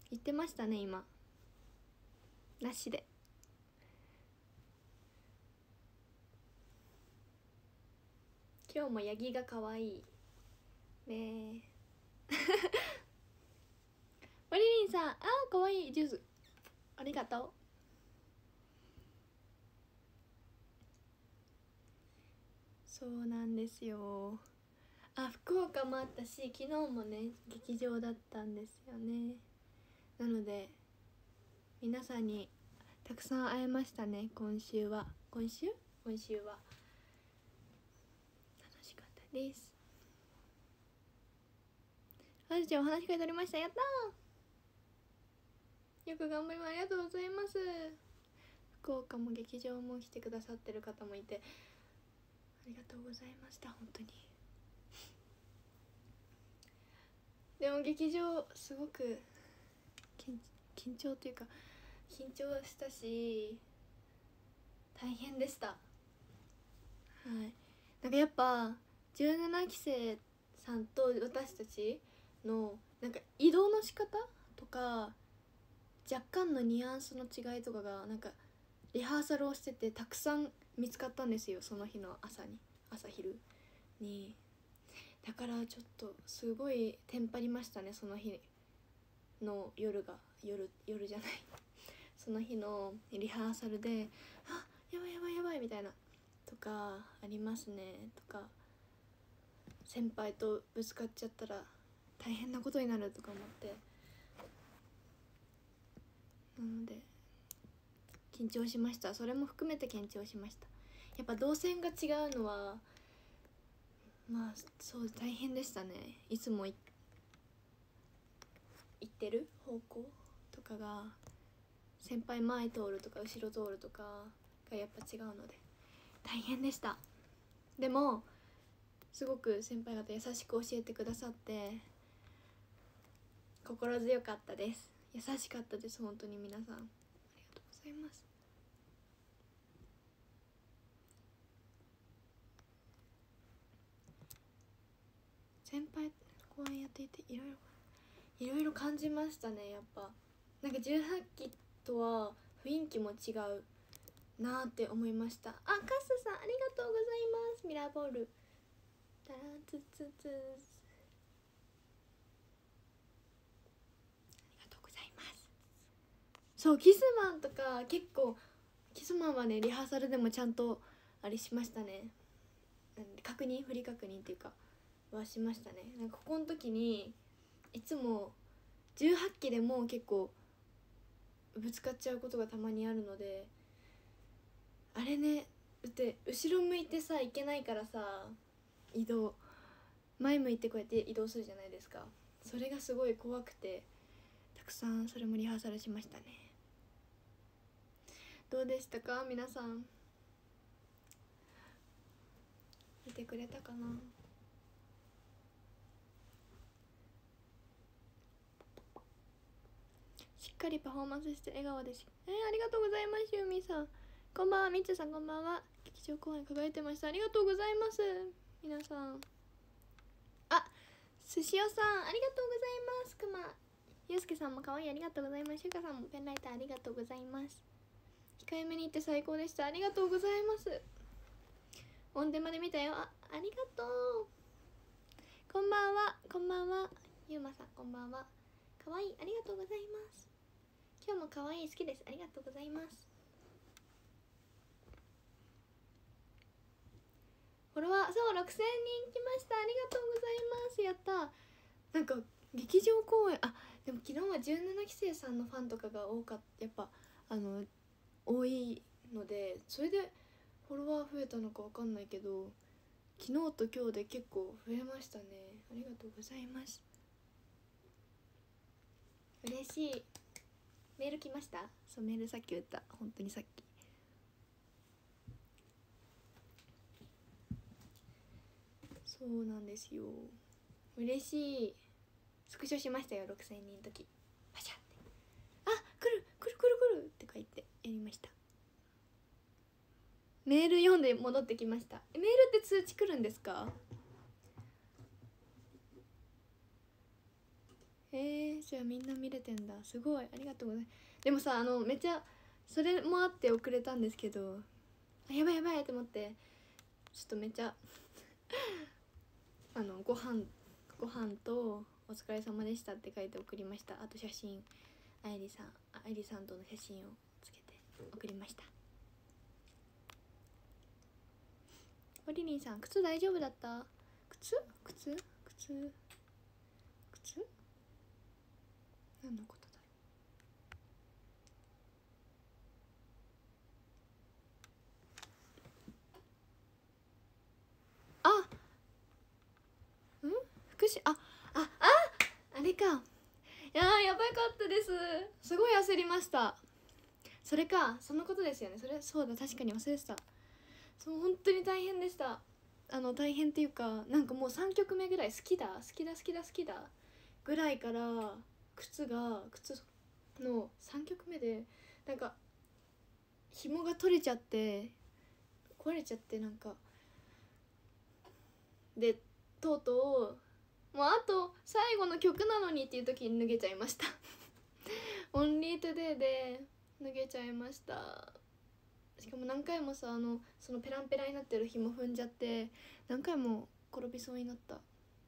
言ってましたね今。なしで。今日もヤギが可愛いねえマリリンさん、あー可愛いジュースありがとう。そうなんですよ。あ、福岡もあったし、昨日もね劇場だったんですよね。なので皆さんにたくさん会えましたね。今週は楽しかったです。あずちゃんお話し会取りました。やったー、よく頑張ります。ありがとうございます。福岡も劇場も来てくださってる方もいてありがとうございました。本当にでも劇場すごく緊張というか緊張したし大変でした。はい、なんかやっぱ17期生さんと私たちのなんか移動の仕方とか若干のニュアンスの違いとかがなんかリハーサルをしててたくさん見つかったんですよ、その日の朝昼に。だからちょっとすごいテンパりましたね、その日の夜じゃないその日のリハーサルであやばいやばいやばいみたいなとかありますね。とか先輩とぶつかっちゃったら大変なことになるとか思って、なので緊張しました。それも含めて緊張しました。やっぱ動線が違うのはまあそう大変でしたね。いつも行ってる方向とかが先輩前通るとか後ろ通るとかがやっぱ違うので大変でした。でもすごく先輩方優しく教えてくださって心強かったです。優しかったです。本当に皆さんありがとうございます。先輩公演やっていていろいろ感じましたね。やっぱなんか18期とは雰囲気も違うなーって思いました。あ、カッサさんありがとうございます。ミラーボールタランツツツ、ありがとうございます。そうキスマンとか結構キスマンはねリハーサルでもちゃんとあれしましたね。振り確認っていうかはしましたね。なんかここの時にいつも18期でも結構ぶつかっちゃうことがたまにあるので、あれねだって後ろ向いてさいけないからさ、移動前向いてこうやって移動するじゃないですか。それがすごい怖くてたくさんそれもリハーサルしましたね。どうでしたか皆さん、見てくれたかな。しっかりパフォーマンスして笑顔でしありがとうございます。ユミさんこんばんは。みつさんこんばんは。劇場公演輝いてました。ありがとうございます。皆さんあ、すしおさんありがとうございます。くまゆうすけさんも可愛いありがとうございます。しゅうかさんもペンライターありがとうございます。控えめに行って最高でした。ありがとうございます。オンデマで見たよ。ありがとう。こんばんはこんばんは。ゆうまさんこんばんは。可愛いありがとうございます。今日も可愛い好きです。ありがとうございます。フォロワーそう6000人来ました。ありがとうございます。やった。なんか劇場公演でも昨日は17期生さんのファンとかがやっぱ多いのでそれでフォロワー増えたのか分かんないけど昨日と今日で結構増えましたね。ありがとうございます。嬉しい。メール来ました。そうメールさっき言った。本当にさっきそうなんですよ。嬉しい。スクショしましたよ。6000人の時パシャって来るって書いてやりました。メール読んで戻ってきました。メールって通知来るんですか？ じゃあみんな見れてんだ。すごい、ありがとうございます。でもさ、めっちゃそれもあって遅れたんですけど、やばいやばいと思って、ちょっとめっちゃご飯とお疲れ様でしたって書いて送りました。あと写真、あいりさんとの写真をつけて送りました。オリリンさん、靴大丈夫だった？靴何のことだろう。福祉、あれか。いやー、やばかったです。すごい焦りました。それか、そのことですよね。そうだ、確かに忘れてた。そう、本当に大変でした。大変っていうか、なんかもう3曲目ぐらい好きだぐらいから靴の3曲目でなんか紐が取れちゃって壊れちゃって、なんかでとうとうもうあと最後の曲なのにっていう時に脱げちゃいましたオンリートゥデイで脱げちゃいました。しかも何回もさ、そのペランペラになってる紐踏んじゃって何回も転びそうになった。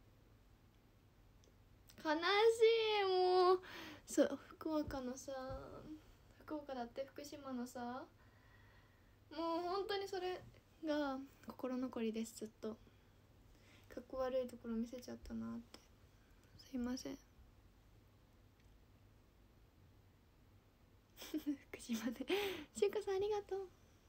悲しい。もうそう福岡だって福島のさ、もう本当にそれが心残りです。ずっとかっこ悪いところ見せちゃったなって、すいません福島でしゅうかさんありがとう。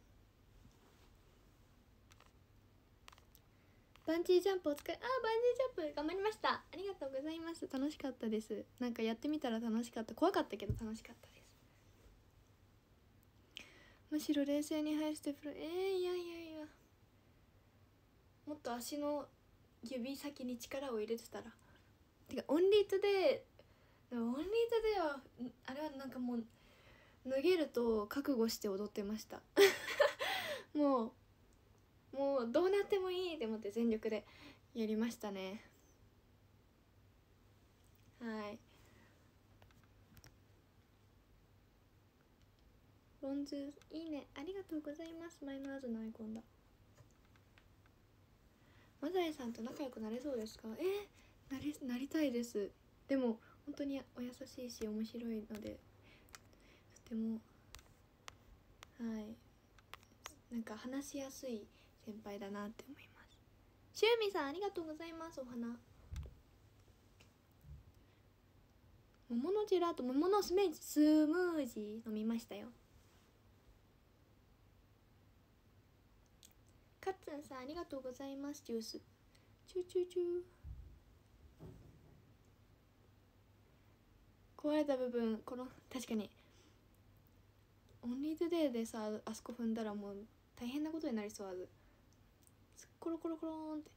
バンジージャンプお疲れ。バンジージャンプ頑張りました。ありがとうございます。楽しかったです。なんかやってみたら楽しかった。怖かったけど楽しかったです。むしろ冷静に入るステップ。いやもっと足の指先に力を入れてたら。てかオンリートではあれはなんかもう脱げると覚悟して踊ってましたもうどうなってもいいって思って全力でやりましたね。はい。ロンズいいね、ありがとうございます。マイナーズのアイコンだ。マザエさんと仲良くなれそうですか？なりたいです。でも本当にお優しいし面白いので、とてもなんか話しやすい先輩だなって思います。しゅうみさんありがとうございます。お花、桃のジェラート、桃のスムージー飲みましたよ。カッツンさんありがとうございます。ジュースチュー壊れた部分、この確かにオンリートゥデイでさ、あそこ踏んだらもう大変なことになりそう。コロコロコローンって。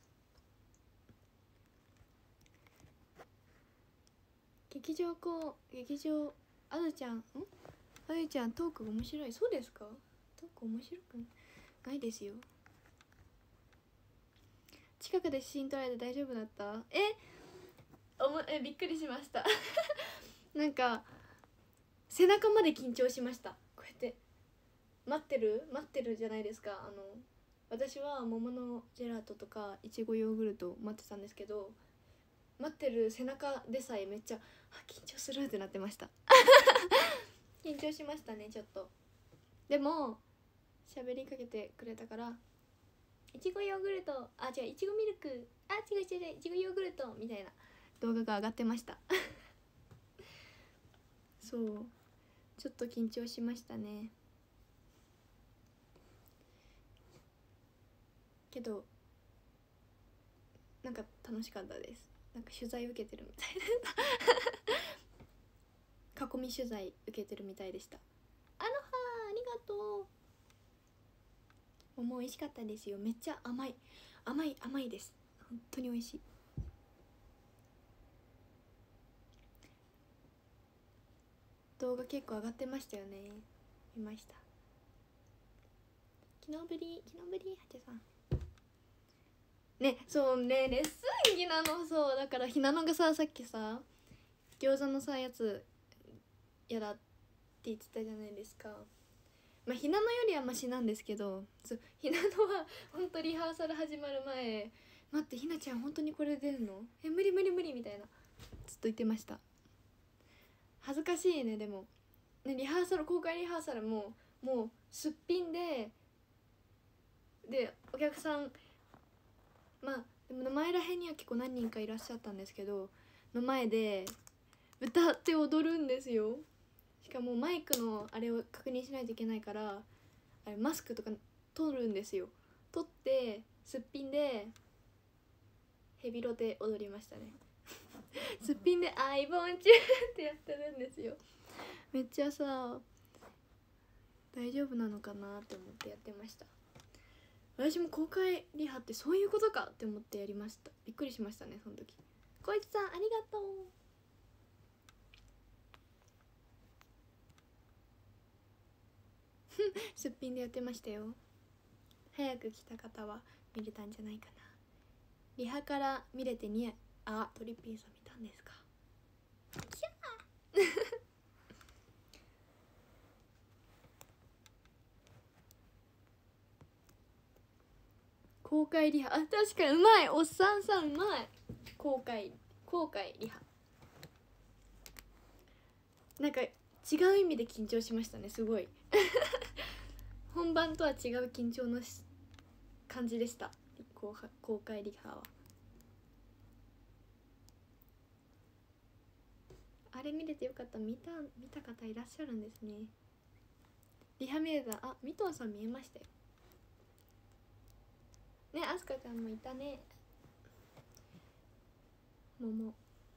劇場あずちゃんトークが面白い。そうですか？トーク面白くないですよ。近くで写真撮られて大丈夫だった？びっくりしましたなんか背中まで緊張しました。こうやって待ってるじゃないですか。私は桃のジェラートとかいちごヨーグルト待ってたんですけど、待ってる背中でさえめっちゃ緊張するってなってました緊張しましたね、ちょっと。でも喋りかけてくれたから、いちごヨーグルト、いちごミルク、違ういちごヨーグルトみたいな動画が上がってましたそうちょっと緊張しましたね。けどなんか楽しかったです。なんか取材受けてるみたいな囲み取材受けてるみたいでした。アロハありがとう。桃美味しかったですよ。めっちゃ甘いです。本当に美味しい。動画結構上がってましたよね。見ました。昨日ぶりはちさんね。そうね、レッスン着なの。そうだからひなのがさっきさ餃子のさやつやだって言ってたじゃないですか。まあひなのよりはマシなんですけど、そうひなのは本当リハーサル始まる前「待って、ひなちゃん本当にこれ出るの？無理無理無理」みたいなずっと言ってました。恥ずかしいね。でもね、リハーサル、公開リハーサルももうすっぴんでお客さん、まあでも前らへんには結構何人かいらっしゃったんですけどの前で歌って踊るんですよ。しかもマイクのあれを確認しないといけないから、あれマスクとか取るんですよ。取ってすっぴんでヘビロテ踊りましたねすっぴんで「I want you」ってやってるんですよ。めっちゃさ大丈夫なのかなって思ってやってました。私も公開リハってそういうことかって思ってやりました。びっくりしましたねその時。こいつさんありがとう。すっぴんでやってましたよ。早く来た方は見れたんじゃないかな。リハから見れてトリッピーさん見たんですか。キャー公開リハ、確かにうまい。おっさんさんうまい。公開リハなんか違う意味で緊張しましたね。すごい本番とは違う緊張の感じでした。公開リハはあれ見れてよかった。見た方いらっしゃるんですね。リハ見れた。あ、ミトンさん見えましたよね。アスカちゃんもいたね。桃、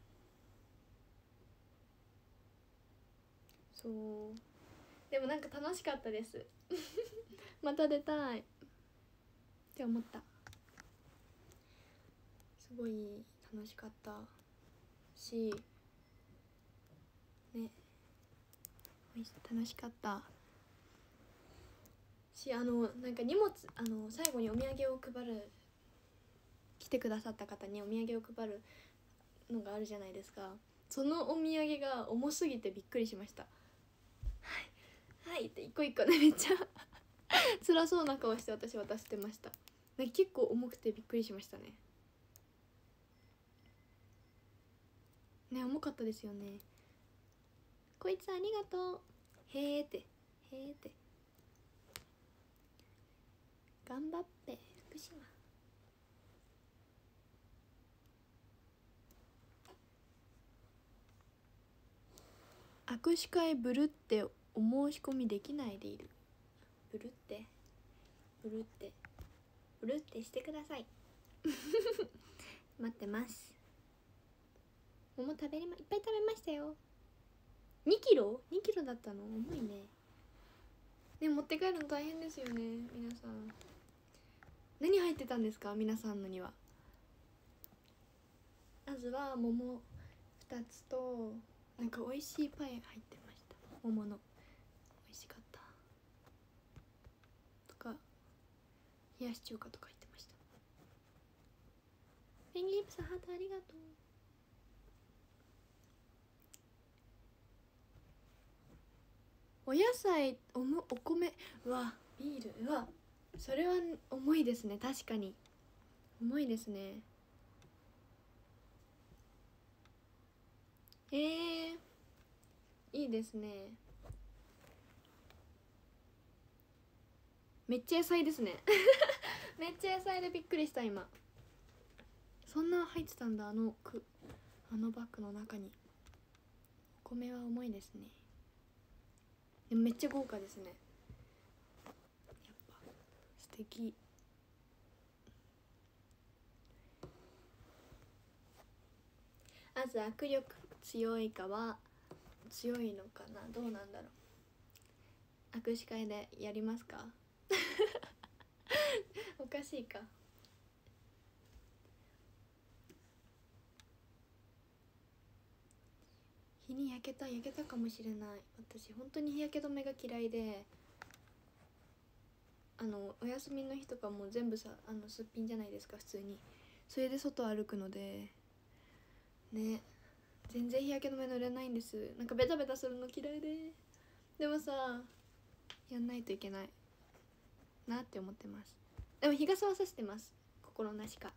そうでもなんか楽しかったですまた出たいって思った。すごい楽しかったしね、楽しかったし、なんか荷物、最後にお土産を配る、来てくださった方にお土産を配るのがあるじゃないですか。そのお土産が重すぎてびっくりしました。はいはいって一個一個ね、めっちゃ辛そうな顔して私渡してました。なんか結構重くてびっくりしましたね。ね、重かったですよね。こいつありがとう。へーって頑張って福島。握手会ブルってお申し込みできないでいる。ブルってしてください待ってます。桃いっぱい食べましたよ。2キロだったの。重いね。ね、持って帰るの大変ですよね。皆さん何入ってたんですか。皆さんのには。まずは桃2つとなんか美味しいパイ入ってました。桃の美味しかったとか、冷やし中華とか入ってました。ペンギンリップさんハートありがとう。お野菜、お米、うわビール、うわそれは重いですね。確かに重いですね。いいですね。めっちゃ野菜ですねめっちゃ野菜でびっくりした今。そんな入ってたんだ。あのバッグの中に。お米は重いですね。でもめっちゃ豪華ですね。やっぱ素敵。まず握力強いかは強いのかな。どうなんだろう。握手会でやりますかおかしいか。日に焼けたかもしれない。私本当に日焼け止めが嫌いで、お休みの日とかも全部さ、すっぴんじゃないですか普通に。それで外歩くのでね、 全然日焼け止め塗れないんです。なんかベタベタするの嫌いで。でもさやんないといけないなって思ってます。でも日傘はさしてます、心なしか。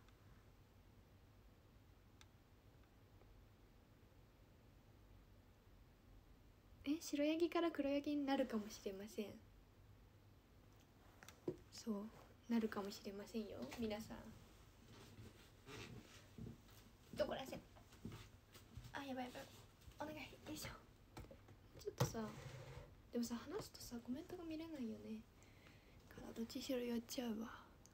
白ヤギから黒ヤギになるかもしれません。そうなるかもしれませんよ皆さん。どこらせん、あ、やばいやばい、お願い、よいしょ。ちょっとさ、でもさ話すとさコメントが見れないよね。からどっちしろやっちゃうわ。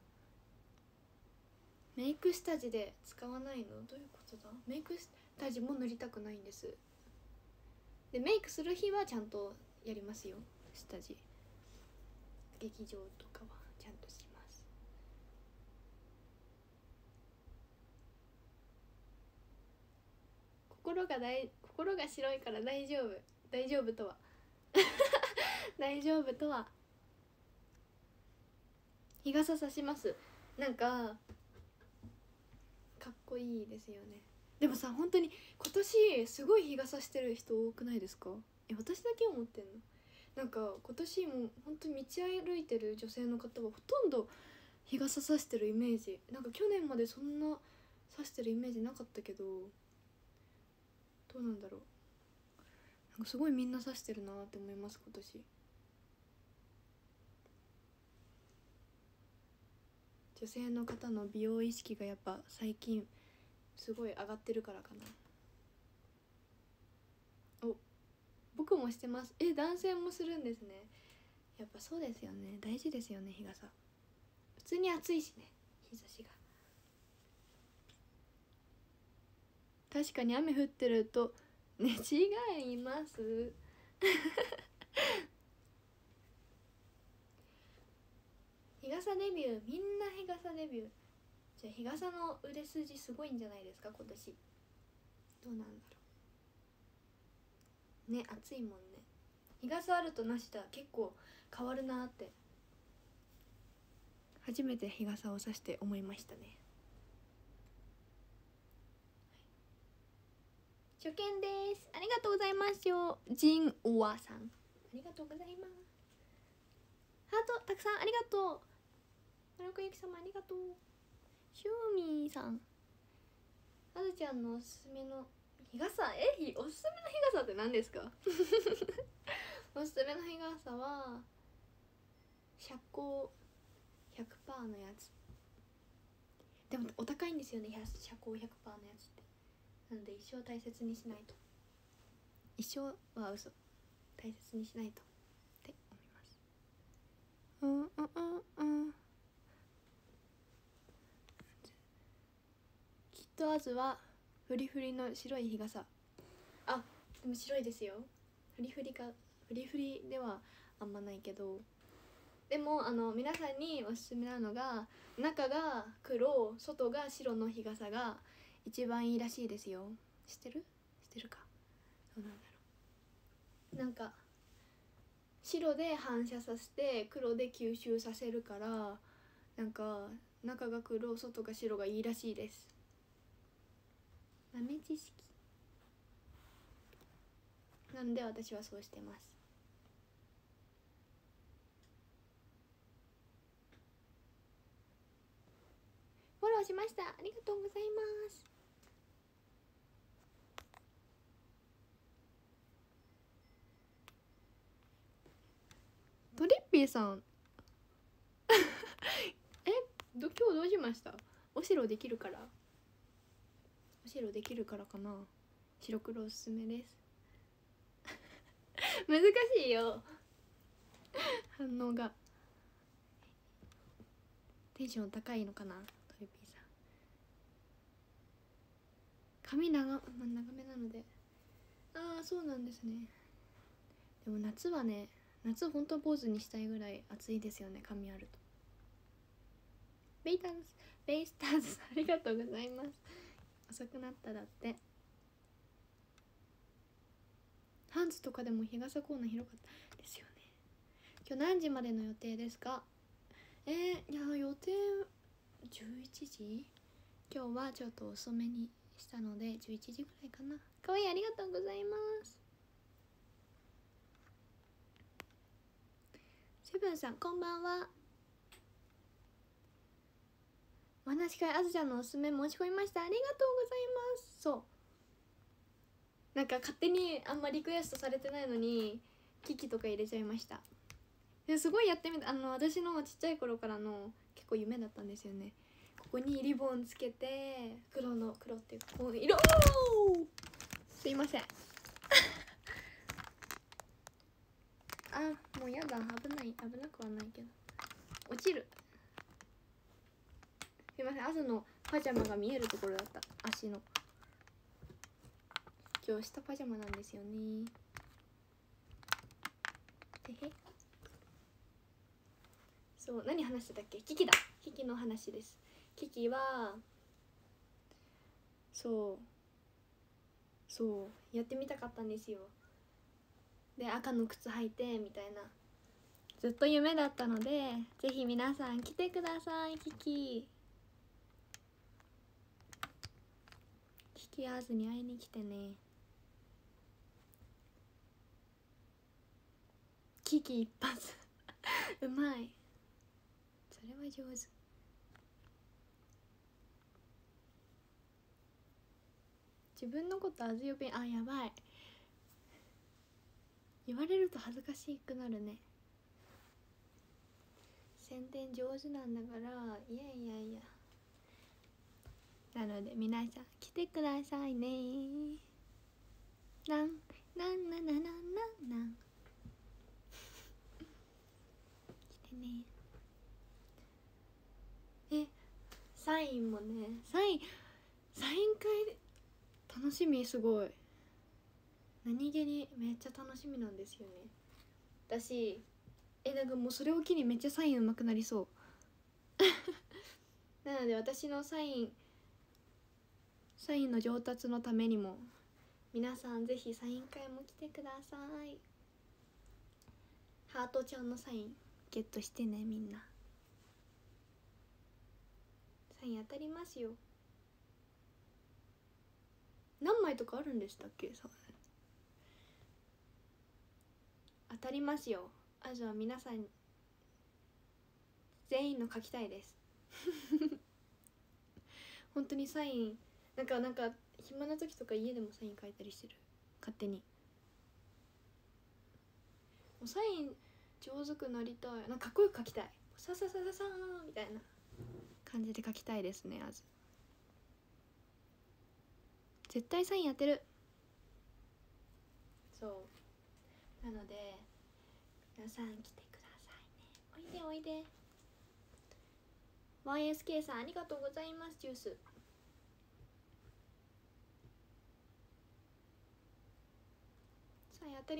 メイク下地で使わないのどういうことだ。メイク下地も塗りたくないんです。でメイクする日はちゃんとやりますよ、下地。劇場とかはちゃんとします。心が白いから大丈夫。大丈夫とは大丈夫とは。日傘さします。なんかかっこいいですよね。でもさ本当に今年すごい日傘してる人多くないですか。私だけ思ってんの。なんか今年も本当に道歩いてる女性の方はほとんど日傘さしてるイメージ。なんか去年までそんなさしてるイメージなかったけど、どうなんだろう。なんかすごいみんなさしてるなって思います今年。女性の方の美容意識がやっぱ最近すごい上がってるからかな。お、僕もしてます。男性もするんですね。やっぱそうですよね、大事ですよね日傘。普通に暑いしね、日差しが。確かに雨降ってるとね、違います日傘デビュー、みんな日傘デビュー。じゃあ日傘の売れ筋すごいんじゃないですか今年。どうなんだろうね、暑いもんね。日傘あるとなしだ結構変わるなって、初めて日傘をさして思いましたね。初見です。ありがとうございますよ。ジンオワさん、ありがとうございます。ハートたくさんありがとう。村子ゆき様ありがとう。シューミーさん、あずちゃんのおすすめの日傘、おすすめの日傘って何ですかおすすめの日傘は遮光 100% のやつ。でもお高いんですよね、遮光 100% のやつって。なので一生大切にしないと。一生は嘘、大切にしないとって思います。きっとあずはフリフリの白い日傘。あ、でも白いですよ。フリフリではあんまないけど、でも皆さんにおすすめなのが、中が黒外が白の日傘が一番いいらしいですよ。知ってるか。どうなんだろう。なんか白で反射させて黒で吸収させるから、なんか中が黒外が白がいいらしいです。豆知識なので私はそうしてます。フォローしました、ありがとうございます。トリッピーさん今日どうしました。お城できるからかな。白黒おすすめです難しいよ反応が。テンション高いのかなトリピーさん。髪長めなので。ああそうなんですね。でも夏はね、夏ほんと坊主にしたいぐらい暑いですよね、髪あると。ベイスターズありがとうございます。遅くなっただって。ハンズとかでも日傘コーナー広かったですよね。今日何時までの予定ですか。いや予定11時。今日はちょっと遅めにしたので11時ぐらいかな。かわいい、ありがとうございます。セブンさんこんばんは。お話し会あずちゃんのおすすめ申し込みました。ありがとうございます。そうなんか勝手にあんまリクエストされてないのにキキとか入れちゃいました。すごいやってみた。私のちっちゃい頃からの結構夢だったんですよね。ここにリボンつけて黒っていうかこう色すいませんあ、もうやだ、危なくはないけど落ちる。すいません、朝のパジャマが見えるところだった。足の今日下パジャマなんですよね。てへ。そう何話してたっけ。キキの話です。キキはそうやってみたかったんですよ。で赤の靴履いてみたいなずっと夢だったので、ぜひ皆さん来てください。キキアーズに会いに来てね。キキ一発うまい、それは上手。自分のことあず呼び、あ、やばい、言われると恥ずかしくなるね。宣伝上手なんだから。いやなので皆さん来てくださいね。なん来てね。サインもね、サイン会楽しみ。すごい何気にめっちゃ楽しみなんですよね。私なんかもうそれを機にめっちゃサイン上手くなりそうなので私のサインの上達のためにも皆さんぜひサイン会も来てください。ハートちゃんのサインゲットしてね。みんなサイン当たりますよ。何枚とかあるんでしたっけ。当たりますよ。あ、じゃあ皆さん全員の書きたいです本当にサインなんか暇な時とか家でもサイン書いたりしてる。勝手にもうサイン上手くなりたい。なんかかっこよく書きたい。さーみたいな感じで書きたいですね。あず絶対サイン当てる。そうなので皆さん来てくださいね。おいで YSK さんありがとうございます。ジュースサイン当たり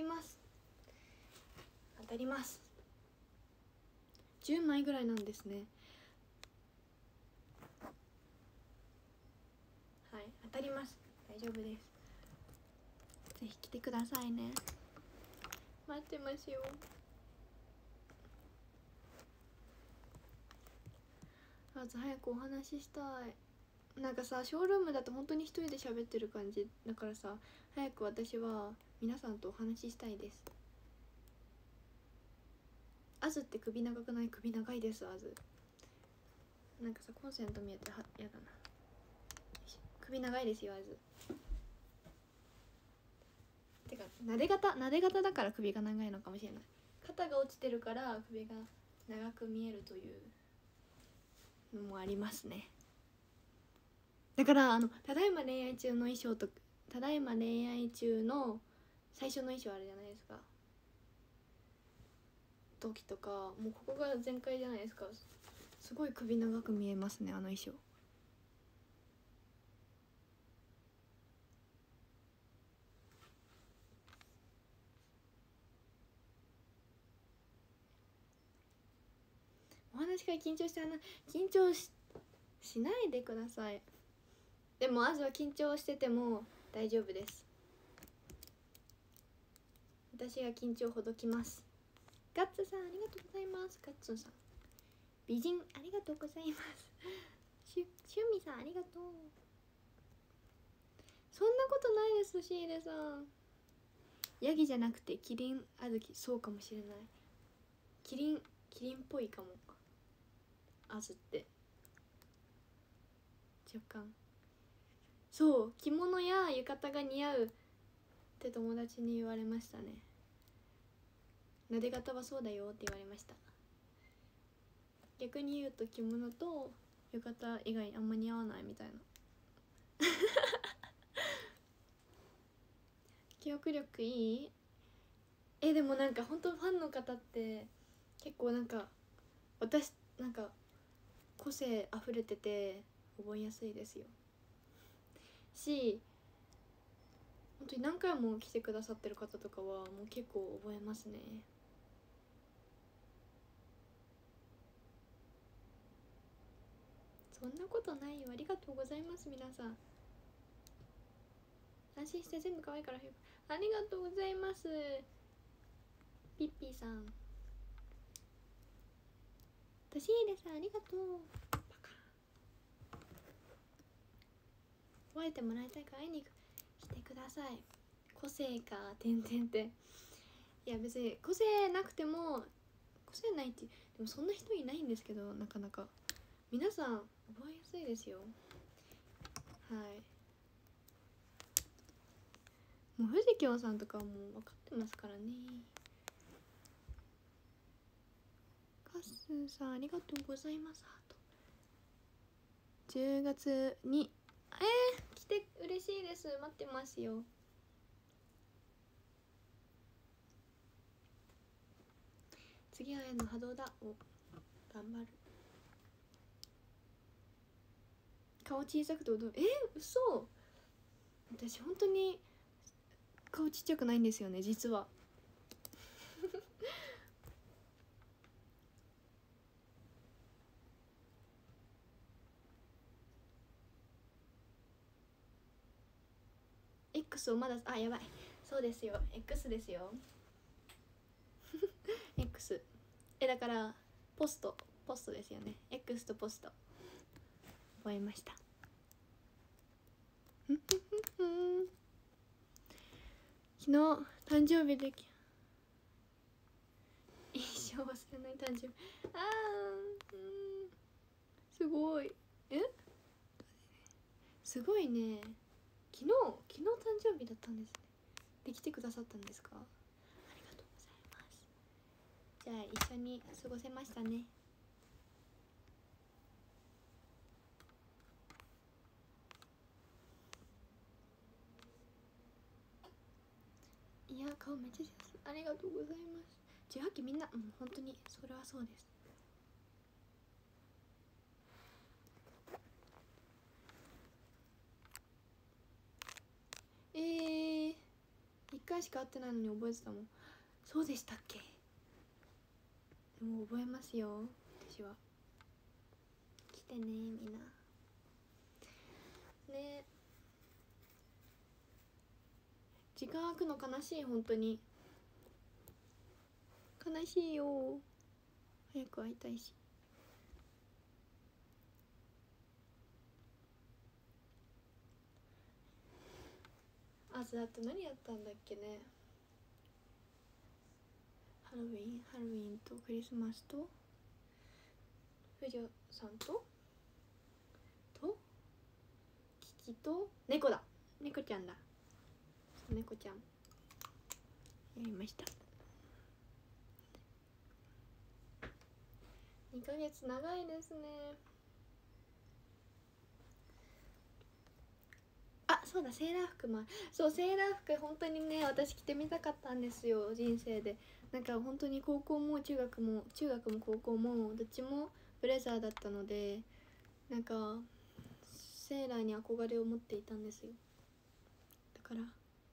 ます10枚ぐらいなんですね。はい、当たります。大丈夫です。ぜひ来てくださいね。待ってますよ。まず早くお話ししたい。なんかさ、ショールームだと本当に一人で喋ってる感じだからさ、早く私は皆さんとお話ししたいです。アズって首長くない？首長いです。アズなんかさ、コンセント見えてやだな。首長いですよ。アズてかなで型だから首が長いのかもしれない。肩が落ちてるから首が長く見えるというのもありますね。だからただいま恋愛中の衣装とただいま恋愛中の最初の衣装あるじゃないですか。時とかもうここが全開じゃないですか。すごい首長く見えますね、あの衣装。お話し会緊張して緊張しないでください。でもアズは緊張してても大丈夫です。私が緊張ほどきます。ガッツさんありがとうございます。ガッツンさん美人ありがとうございます。しゅみさんありがとう。 そんなことないです。シーレさん、ヤギじゃなくてキリンあずき、そうかもしれない。キリンっぽいかも、あずって若干。そう、着物や浴衣が似合うって友達に言われましたね。なで方はそうだよって言われました。逆に言うと着物と浴衣以外あんま似合わないみたいな記憶力いい？でもなんか本当ファンの方って結構なんか私なんか個性あふれてて覚えやすいですよし、本当に何回も来てくださってる方とかはもう結構覚えますね。そんなことないよ。ありがとうございます。皆さん安心して、全部可愛いから。ありがとうございます。ピッピーさん、トシーレさん、ありがとう。パカ覚えてもらいたいから会いに来てください。個性かてんてんてん。いや別に個性なくても、個性ないってでもそんな人いないんですけど、なかなか皆さん覚えやすいですよ。はい、もう藤京さんとかはもう分かってますからね。カッスーさん、ありがとうございます。ハート10月に来て嬉しいです。待ってますよ。次はの波動だ。お、頑張る。顔小さくて踊る。嘘。私本当に顔ちっちゃくないんですよね、実はX をまだ、やばい、そうですよ、 X ですよX だからポストですよね。 X とポスト覚えました昨日誕生日で一生忘れない誕生日。すごい。すごいね。昨日誕生日だったんですね。できてくださったんですか？ありがとうございます。じゃあ一緒に過ごせましたね。いや、顔めっちゃありがとうございます。18期みんな、本当にそれはそうです。1回しか会ってないのに覚えてたもん。そうでしたっけ？もう覚えますよ、私は。来てね、みんなね。時間空くの悲しい、本当に悲しいよ。早く会いたいし。あと何やったんだっけね。ハロウィンとクリスマスと藤尾さんとキキと猫だ。猫ちゃんだ。猫ちゃんやりました。2ヶ月長いですね。そうだ、セーラー服も。そう、セーラー服本当にね、私着てみたかったんですよ、人生で。なんか本当に高校も中学も高校もどっちもブレザーだったので、なんかセーラーに憧れを持っていたんですよ。だから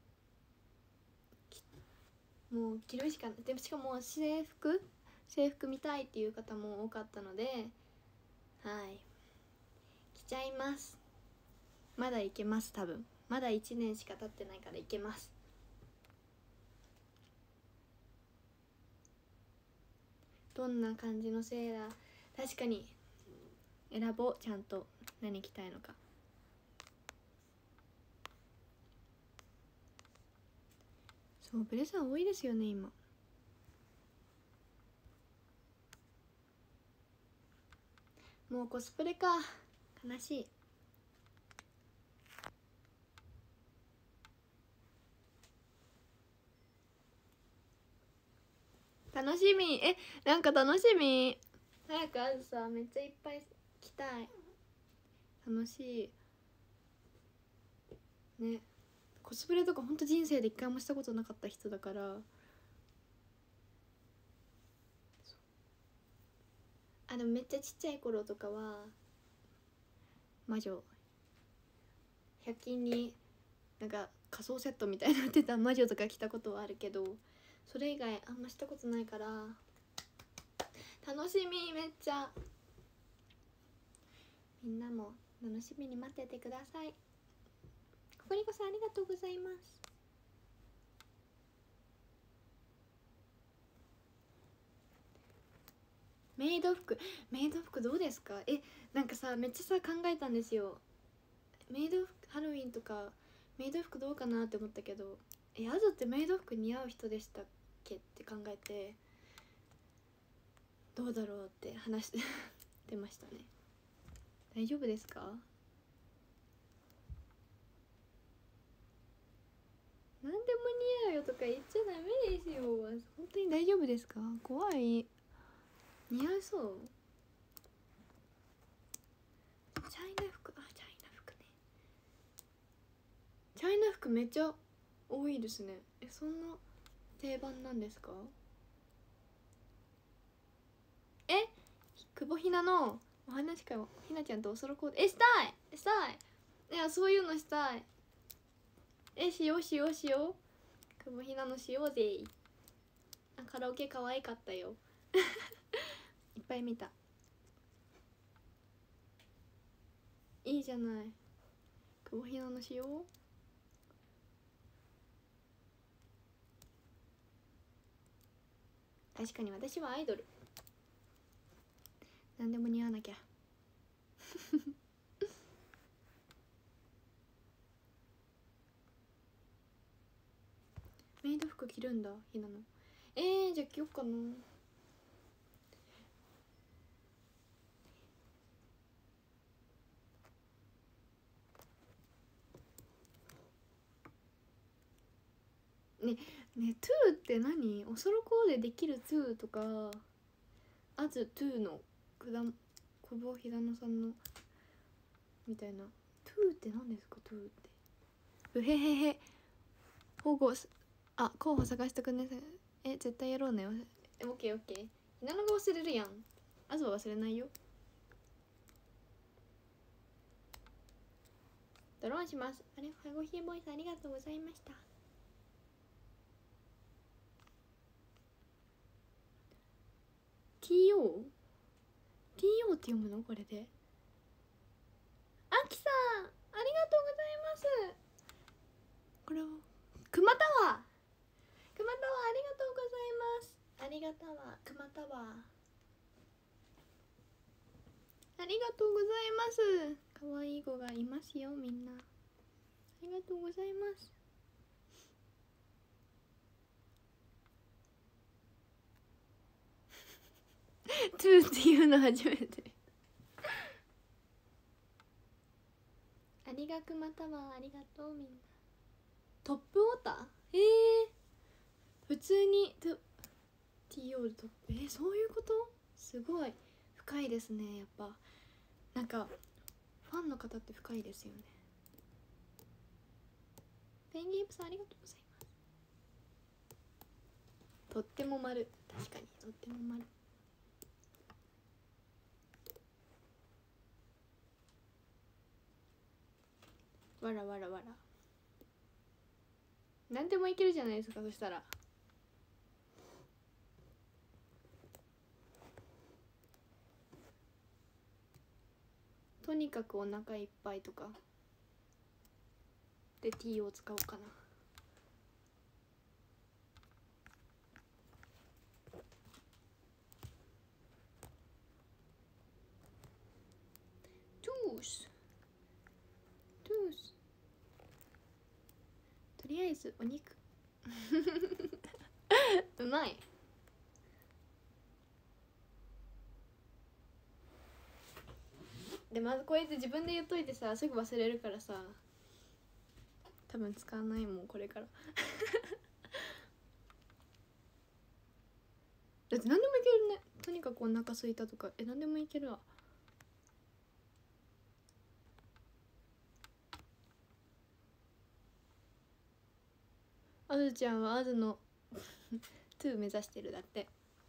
もう着るしかない。でもしかも制服見たいっていう方も多かったので、はい着ちゃいます。まだいけます。多分まだ1年しか経ってないからいけます。どんな感じのセーラー、確かに選ぼう。ちゃんと何着たいのか。 そうブレザー多いですよね今。もうコスプレか、悲しい。楽しみ。なんか楽しみ。早くあずさめっちゃいっぱい来たい。楽しいね。コスプレとかほんと人生で一回もしたことなかった人だから。でもめっちゃちっちゃい頃とかは魔女100均になんか仮装セットみたいになってた魔女とか着たことはあるけど、それ以外あんましたことないから楽しみ。めっちゃみんなも楽しみに待っててください。ココリコさんありがとうございます。メイド服どうですか？なんかさめっちゃさ考えたんですよ。メイド服ハロウィンとかメイド服どうかなって思ったけど、アズってメイド服似合う人でしたっけって考えて、どうだろうって話してましたね。大丈夫ですか？何でも似合うよとか言っちゃダメですよ。本当に大丈夫ですか？怖い。似合いそう。チャイナ服、チャイナ服ね。チャイナ服めっちゃ多いですね。そんな定番なんですか？久保ひなのお話会をひなちゃんとおそろコーデしたい。いやそういうのしたい。しよう久保ひなのしようぜ。カラオケ可愛かったよいっぱい見た。いいじゃない。久保ひなのしよう。確かに私はアイドル。何でも似合わなきゃメイド服着るんだひなの。じゃあ着よっかな。ねトゥーって何？おそろコーデできるトゥーとか、あずトゥーの久保ひだのさんのみたいな。トゥーって何ですか？トゥーってうへへへ保護候補探してくんねさい。絶対やろうね。オッケーひなのが忘れるやん。あずは忘れないよ。ドローンします。ハイゴヒーボイスありがとうございました。TO って読むの？これであきさんありがとうございます。これを熊タワーありがとうございます。ありがたわ熊タワーありがとうございます。可愛い子がいますよみんな。ありがとうございます。トゥーっていうの初めてありがくまタワーありがとうみんな。トップウォーター普通にTO トップそういうこと？すごい深いですね。やっぱなんかファンの方って深いですよね。ペンギンプさんありがとうございます。とっても丸。確かにとっても丸。わらわらわら。何でもいけるじゃないですか。そしたらとにかくお腹いっぱいとかで T を使おうかな。トゥースとりあえずお肉うまい。でまずこうやって自分で言っといてさ、すぐ忘れるからさ、多分使わないもんこれから。だって何でもいけるね。とにかくお腹空いたとか、何でもいけるわ。あずちゃんはあずの2目指してるだって。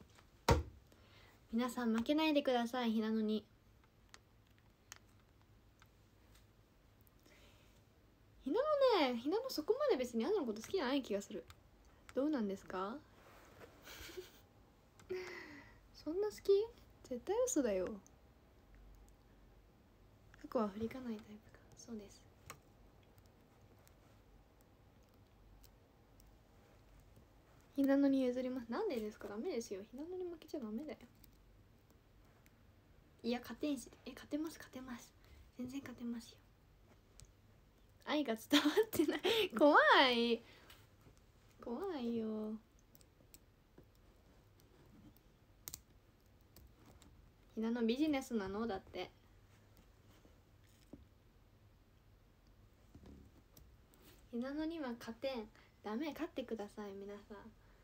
皆さん負けないでください。ひなのにひなのね、ひなのそこまで別にあずのこと好きじゃない気がする。どうなんですか？そんな好き？絶対嘘だよ。過去は振りかないタイプか。そうです。ひなのに譲ります。なんでですか？ダメですよ。ひなのに負けちゃダメだよ。いや勝てんし、勝てます、勝てます、全然勝てますよ。愛が伝わってない。怖い怖いよ。ひなのビジネスなのだって。ひなのには勝てん。ダメ、勝ってください皆さん。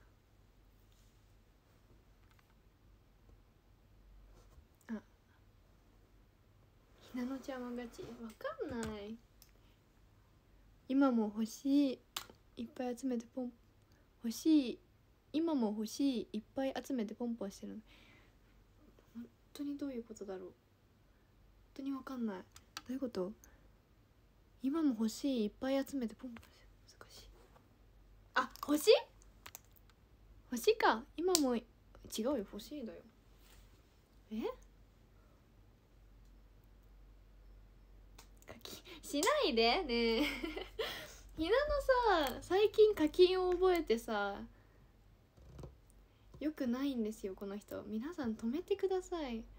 あ、ひなのちゃんはガチわかんない。今も欲しいいっぱい集めてポン、欲しい今も欲しいいっぱい集めてポンポンしてるの。本当にどういうことだろう。本当にわかんない。どういうこと？今も欲しいいっぱい集めてポンポンしてる。難しい。あ、欲しい欲しいか。今も違うよ、欲しいだよ。課金しないでねえ。ひなのさ、最近課金を覚えてさ、よくないんですよこの人。皆さん止めてください。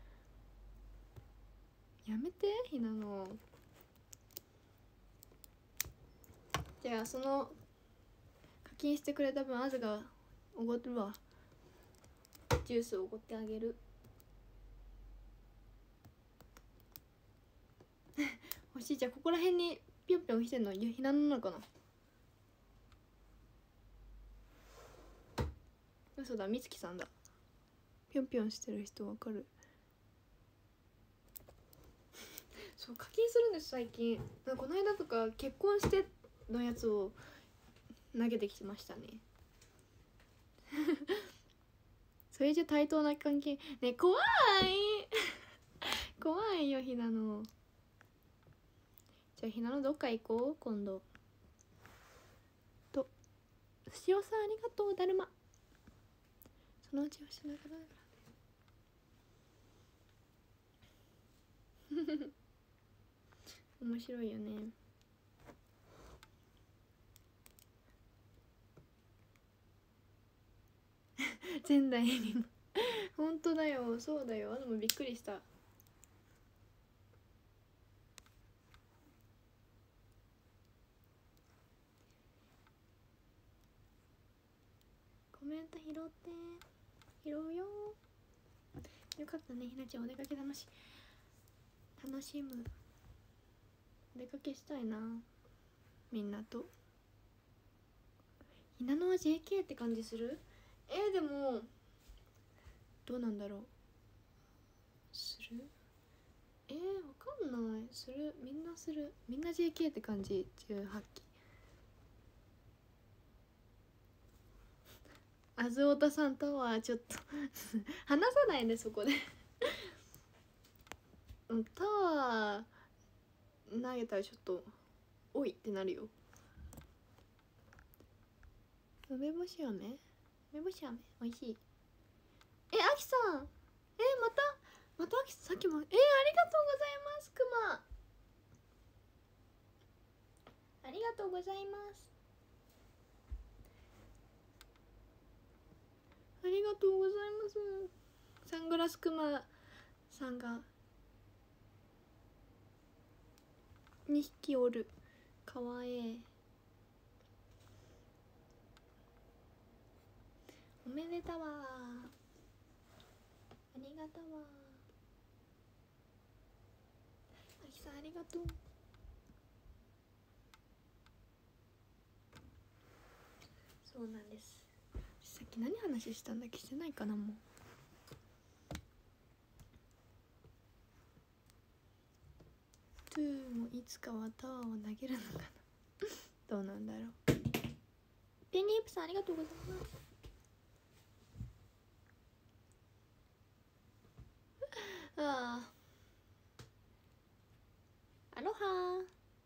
やめて、ひなの。じゃあその課金してくれた分あずがおごるわ。ジュースおごってあげる。欲しい。じゃあここら辺にぴょんぴょんしてんのひなのなのかな。嘘だ、みつきさんだ。ぴょんぴょんしてる人わかる。そう課金するんです最近。この間とか結婚してのやつを投げてきてましたね。それじゃ対等な関係ね。怖い怖いよひなの。じゃあひなのどっか行こう今度。と牛尾さんありがとう。だるまそのうちはしながら面白いよね。前代にも本当だよ、そうだよ。でもびっくりした。コメント拾って拾うよ。よかったねひなちゃん。お出かけ楽しむ。お出かけしたいなみんなと。ひなのは JK って感じする？でもどうなんだろう。する？わかんない。する、みんなする。みんな JK って感じ。18期あずおたさんとはちょっと話さないでそこでタワー投げたらちょっとおいってなるよ。梅干し飴、梅干し飴おいしい。あきさん、またあきさん、さっきもありがとうございます。くまありがとうございます。ありがとうございます。サングラスくまさんが2匹おる。かわいい。 めでたわ、ありがとうわ、あきさんありがとう。そうなんです。さっき何話したんだっけ、してないかな。もうトゥーもいつかはタワーを投げるのかなどうなんだろう。ペンギープさんありがとうございます。ああ、アロハー。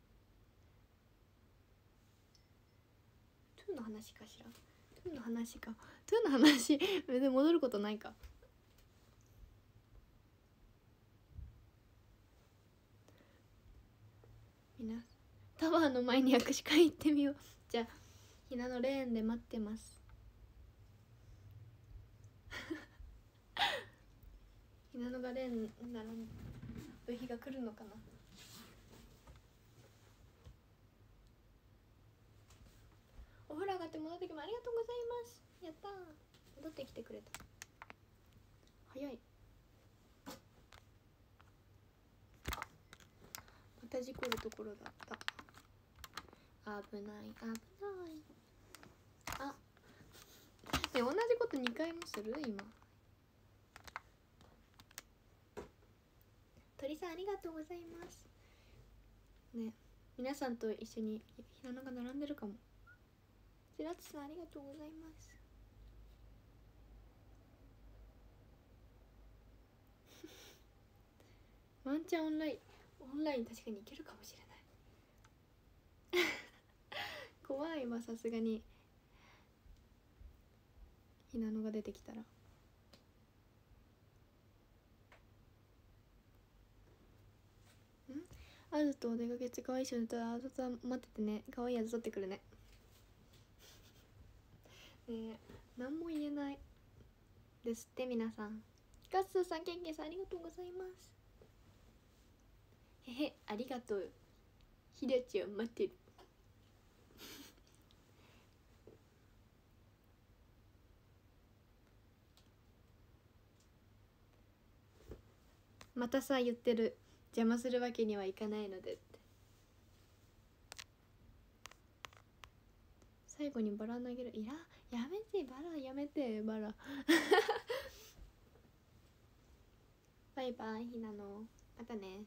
トゥーの話かしら。トゥーの話か。トゥーの話で戻ることないか。みんなタワーの前に握手会行ってみよう。じゃあひなのレーンで待ってますひなのがレーン並ぶ日が来るのかな。お風呂上がって戻ってきもありがとうございます。やったー、戻ってきてくれた。早い。また事故るところだった。危ない危ない。あ、同じこと2回もする今。鳥さんありがとうございますね。皆さんと一緒にひなのが並んでるかも。白津さんありがとうございます。ワンチャンオンライン確かにいけるかもしれない怖いわ、さすがにひなのが出てきたら。あずとお出かけ中可愛い人寝たらあずとは待っててね。可愛いあず取ってくるね。ねえ、何も言えないですって皆さん。ガッスーさん、ケンケンさんありがとうございます。へへ、ありがとう。ひでちゃん待ってるまたさ言ってる、邪魔するわけにはいかないのでって。最後にバラ投げる。いや、やめてバラ、やめてバラバイバイひなの、またね。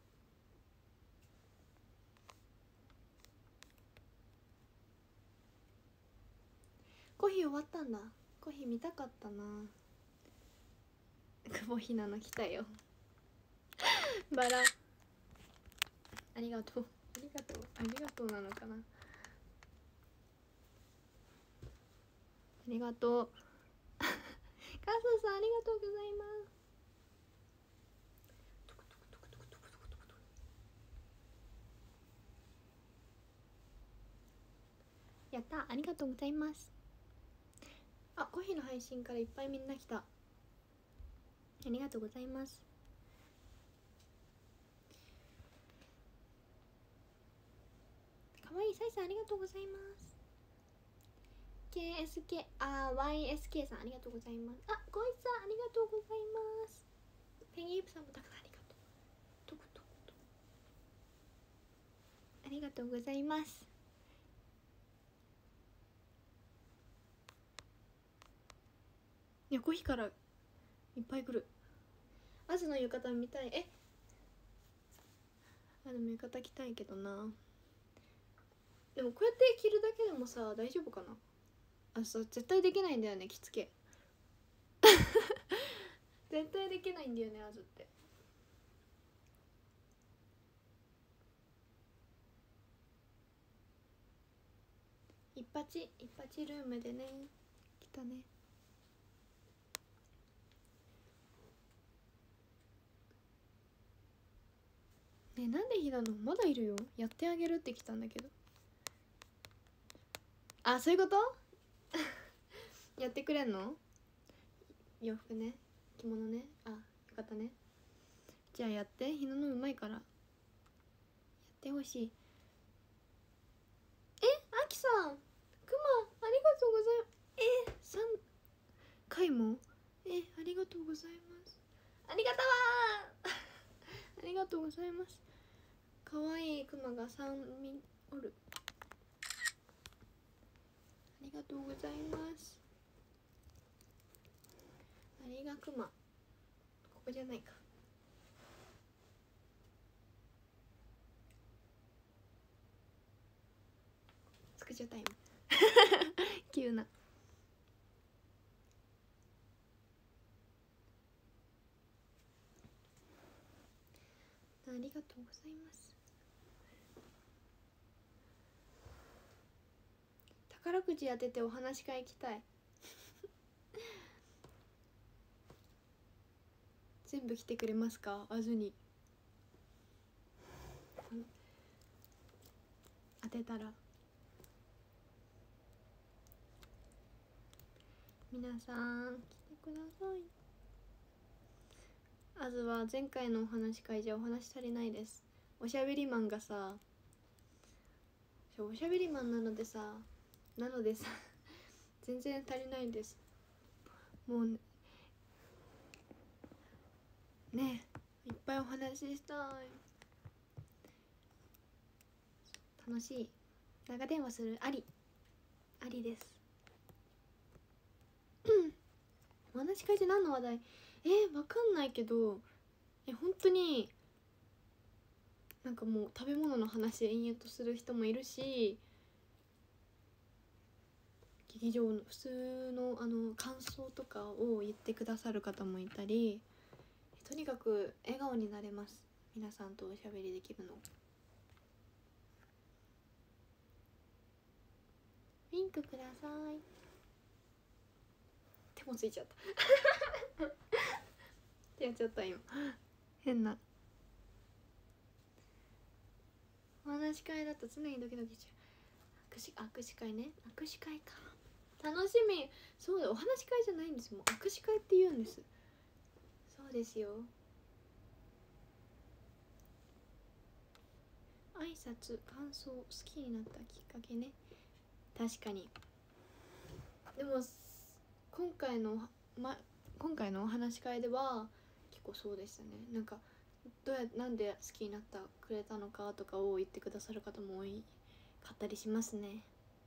コーヒー終わったんだ。コーヒー見たかったな。久保ひなの来たよバラありがとう、ありがとう、ありがとうなのかな。ありがとうカスさんありがとうございます。やった、ありがとうございます。あ、コーヒーの配信からいっぱいみんな来た。ありがとうございます。かわいいサイさんありがとうございます。 YSK さんありがとうございます。あ、ゴイさんありがとうございます。ペンギープさんもたくさんありがとう。トクトクトクありがとうございます。いや、コーヒーからいっぱい来る。アズの浴衣見たい。でも浴衣着たいけどな。でもこうやって着るだけでもさ、大丈夫かな。あ、そう、絶対できないんだよね、着付け絶対できないんだよね、アズって。一発ルームでね、来たね。ね、なんでひなのまだいるよ。やってあげるって来たんだけど。あ、そういうことやってくれんの。洋服ね、着物ね、あ、浴衣ね。じゃあやって、ひなのうまいからやってほしい。あきさん、くまありがとうございます。 回もありがとうございます。ありがとうありがとうございます。かわいいクマが3人おる。ありがとうございます。ありがクマ、ここじゃないか。スクショタイム急な。ありがとうございます。宝くじ当ててお話し会行きたい全部来てくれますか、あずに。当てたら皆さん来てください。あずは前回のお話し会じゃお話足りないです。おしゃべりマンがさ、おしゃべりマンなのでさ全然足りないです。もうねいっぱいお話ししたい。楽しい。長電話するありですお話し会で何の話題わかんないけど本当になんかもう食べ物の話延々とする人もいるし、劇場の普通の感想とかを言ってくださる方もいたり、とにかく笑顔になれます。皆さんとおしゃべりできるの。ウィンクください。手もついちゃった手やっちゃった今変な。お話し会だと常にドキドキしちゃう。握手会ね。握手会か、楽しみ。そうだ、お話し会じゃないんですよ、もう握手会って言うんです。そうですよ。挨拶感想好きになったきっかけね。確かに。でも今回のお話し会では結構そうでしたね。なんかなんで好きになってくれたのかとかを言ってくださる方も多かったりしますね。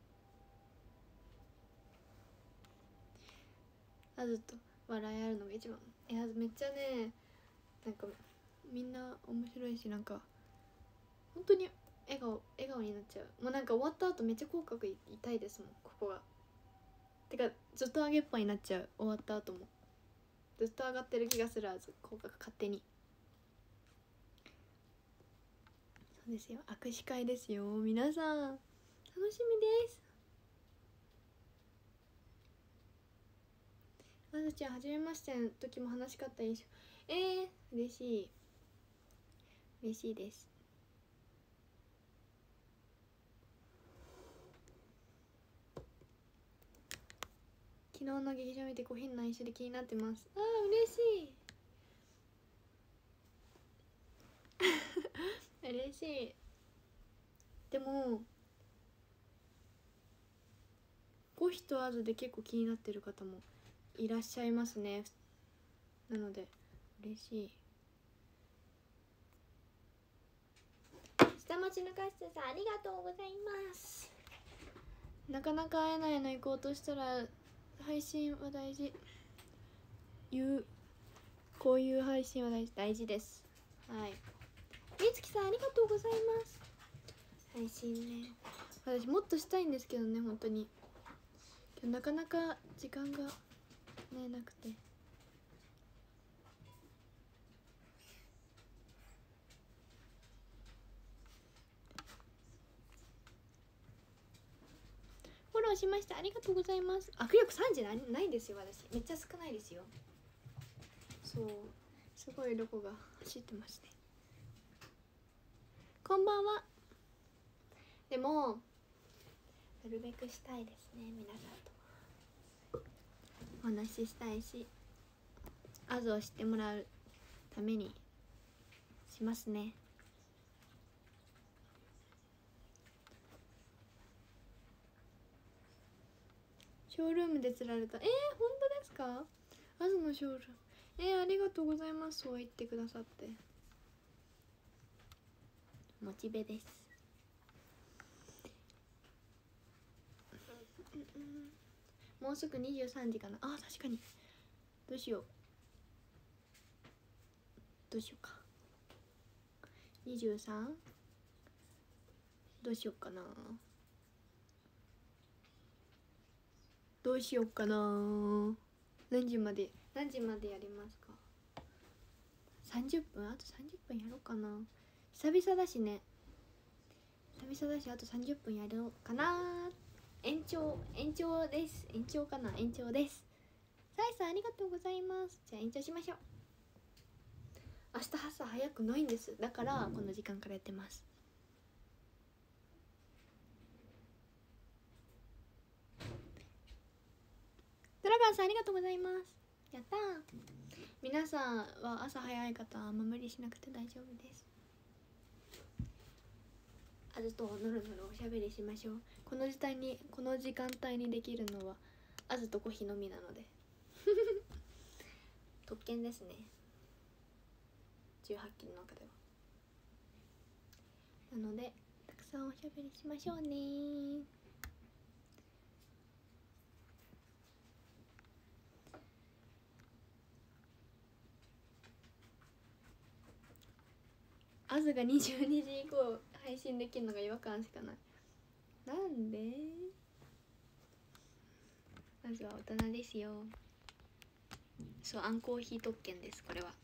あずと笑いあるのが一番。めっちゃね、なんかみんな面白いし、なんか本当に笑顔になっちゃう。もうなんか終わった後めっちゃ口角痛いですもん、ここが。てかずっと上げっぱになっちゃう。終わった後もずっと上がってる気がする。あず口角勝手に。そうですよ、握手会ですよ皆さん、楽しみです。あずちゃん初めましての時も話しかった印象。嬉しいです。昨日の劇場見て変な印象で気になってます。嬉しい嬉しい。でもゴヒとアズで結構気になってる方もいらっしゃいますね。なので嬉しい。下町のカスタさんありがとうございます。なかなか会えないの行こうとしたら配信は大事。こういう配信は大事です。はい。みつきさんありがとうございます。配信ね、私もっとしたいんですけどね、本当に今日なかなか時間がねなくて。フォローしました、ありがとうございます。握力3時ないんですよ、私めっちゃ少ないですよ。そうすごいロコが走ってまして、こんばんは。でもなるべくしたいですね、皆さんとお話ししたいし、アズを知ってもらうためにしますね。 ショールームで釣られた。本当ですか？アズのショールーム、ありがとうございます。そう言ってくださって。モチベです。もうすぐ23時かな。あ、確かに。どうしようか。23？ どうしようかな。何時までやりますか？30分？あと30分やろうかな。久々だしね。あと30分やろうかな。延長です。延長です。サイさんありがとうございます。じゃあ延長しましょう。明日朝早くないんです。だからこの時間からやってます。ドラガンさんありがとうございます。やったー。皆さんは朝早い方はあんま無理しなくて大丈夫です。あずとのろのろおしゃべりしましょう。この時間帯にできるのはあずとコヒのみなので特権ですね。18期の中では。なのでたくさんおしゃべりしましょうね。あずが22時以降配信できるのが違和感しかない。なんで？まずは大人ですよ。そう、あんコーヒー特権です。これは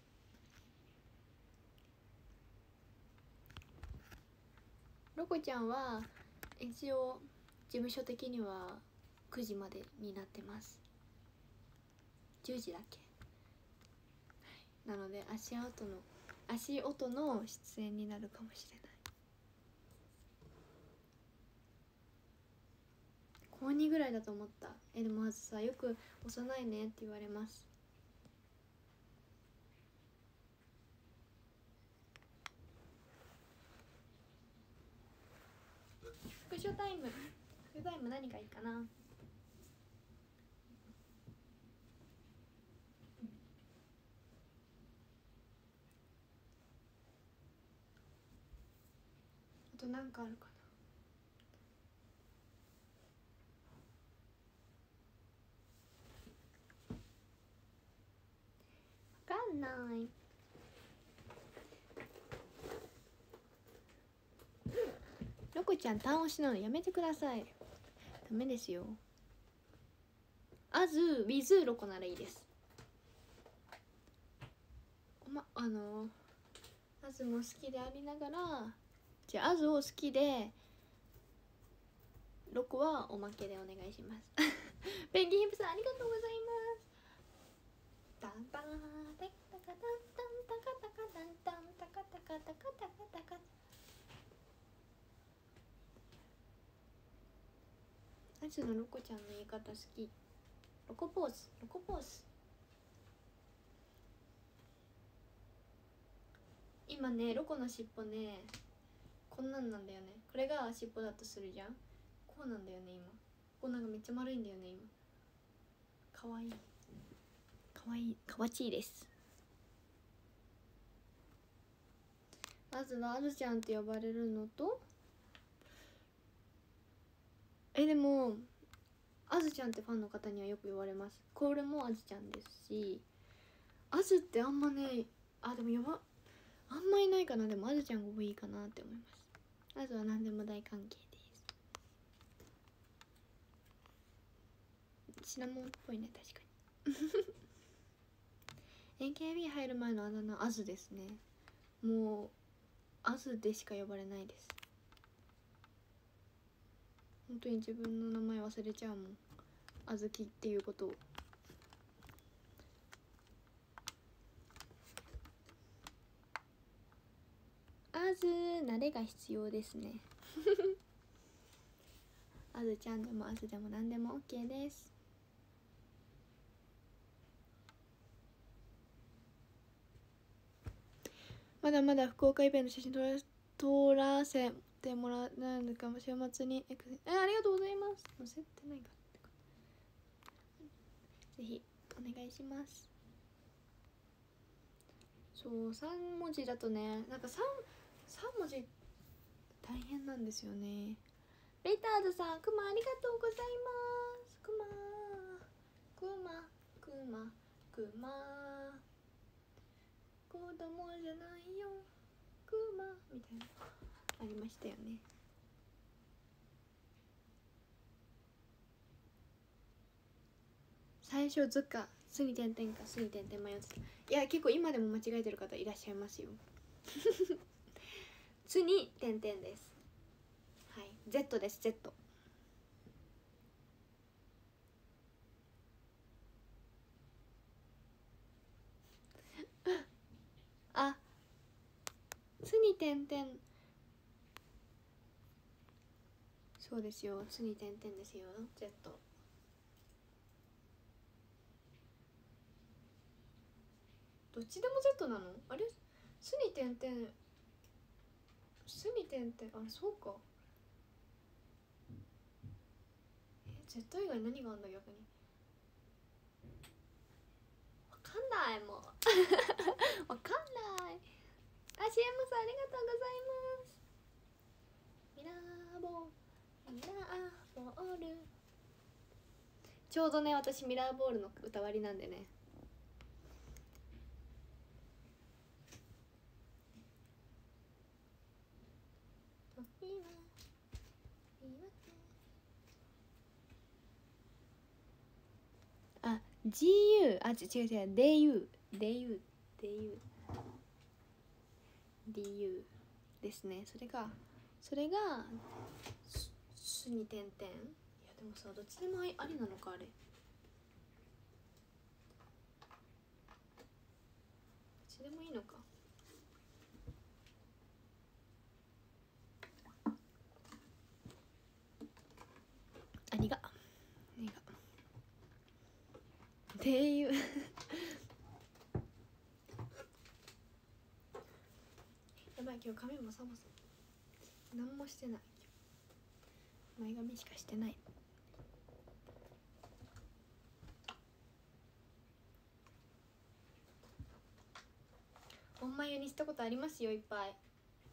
ロコちゃんは一応事務所的には9時までになってます。10時だっけ、はい、なので足音の出演になるかもしれない。高2ぐらいだと思った。でもまずさ、よく幼いねって言われます。副書タイム何がいいかな。あと何かあるかな。わかんない。ロコちゃん単押しなのやめてください。ダメですよ。あず with ロコならいいです。あずも好きでありながら、じゃああずを好きでロコはおまけでお願いします。ペンギンヒップさんありがとうございます。タンタンタカタカタンタンタカタカタンタンタカタカタカタカタカ。あずのロコちゃんの言い方好き。ロコポーズ。今ね、ロコの尻尾ね、こんなんなんだよね。これが尻尾だとするじゃん。こうなんだよね今。こうなんかめっちゃ丸いんだよね今。かわいいかわちいです。まずはあずちゃんって呼ばれるのと、でもあずちゃんってファンの方にはよく言われます。これもあずちゃんですし、あずってあんまね、でもあんまいないかな。でもあずちゃんが多いかなって思います。あずは何でも大歓迎です。シナモンっぽいね、確かに。NKB 入る前のあだ名あずですね。もうあずでしか呼ばれないです。本当に自分の名前忘れちゃうもん、あずきっていうことを。あず慣れが必要ですね。あずちゃんでもあずでも何でも OK です。まだまだ福岡イベント写真撮らせてもらえないのかも。週末にありがとうございます。載せてないかってか。 ぜひお願いします。そう3文字だとね、なんか 3文字大変なんですよね。レターズさん、くまありがとうございます。くま子供じゃないよくまみたいなありましたよね。最初ずかすに点々かすに点々迷ってた。いや結構今でも間違えてる方いらっしゃいますよつに点々です。はい、 Z です。 Z。 あ、つに点々、そうですよ、つに点々ですよ Z。 どっちでも Z なの？あれすに点々、すに点々、あれそうか。Z 以外何があんだ逆に。わかんないもうわかんない。あ、CM さんありがとうございます。ミラーボール、ちょうどね私ミラーボールの歌割りなんでね。あ、GU、あ、違う違う、DUですね。それがすに点々。いやでもさ、どっちでもありなのかあれ。どっちでもいいのか。ありがっていうやばい、今日髪もサボサボ、何もしてない。前髪しかしてない。おんまゆにしたことありますよ、いっぱい。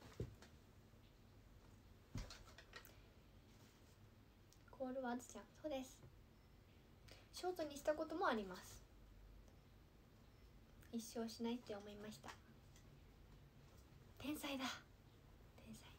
コールワーズちゃん、そうです。ショートにしたこともあります。一生しないって思いました。天才だ、天才。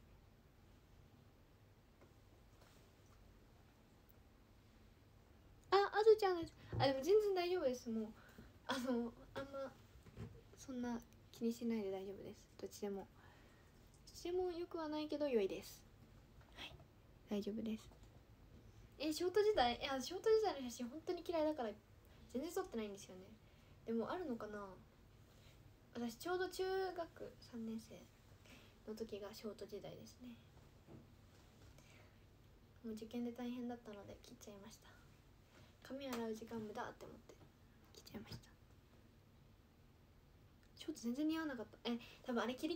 あずちゃんです。あ、でも全然大丈夫です。もうあんまそんな気にしないで大丈夫です。どっちでもよくはないけど良いです。はい、大丈夫です。ショート時代、いやショート時代の写真本当に嫌いだから全然撮ってないんですよね。でもあるのかな。私ちょうど中学3年生の時がショート時代ですね。もう受験で大変だったので切っちゃいました。髪洗う時間無駄って思って切っちゃいました。ショート全然似合わなかった。多分あれ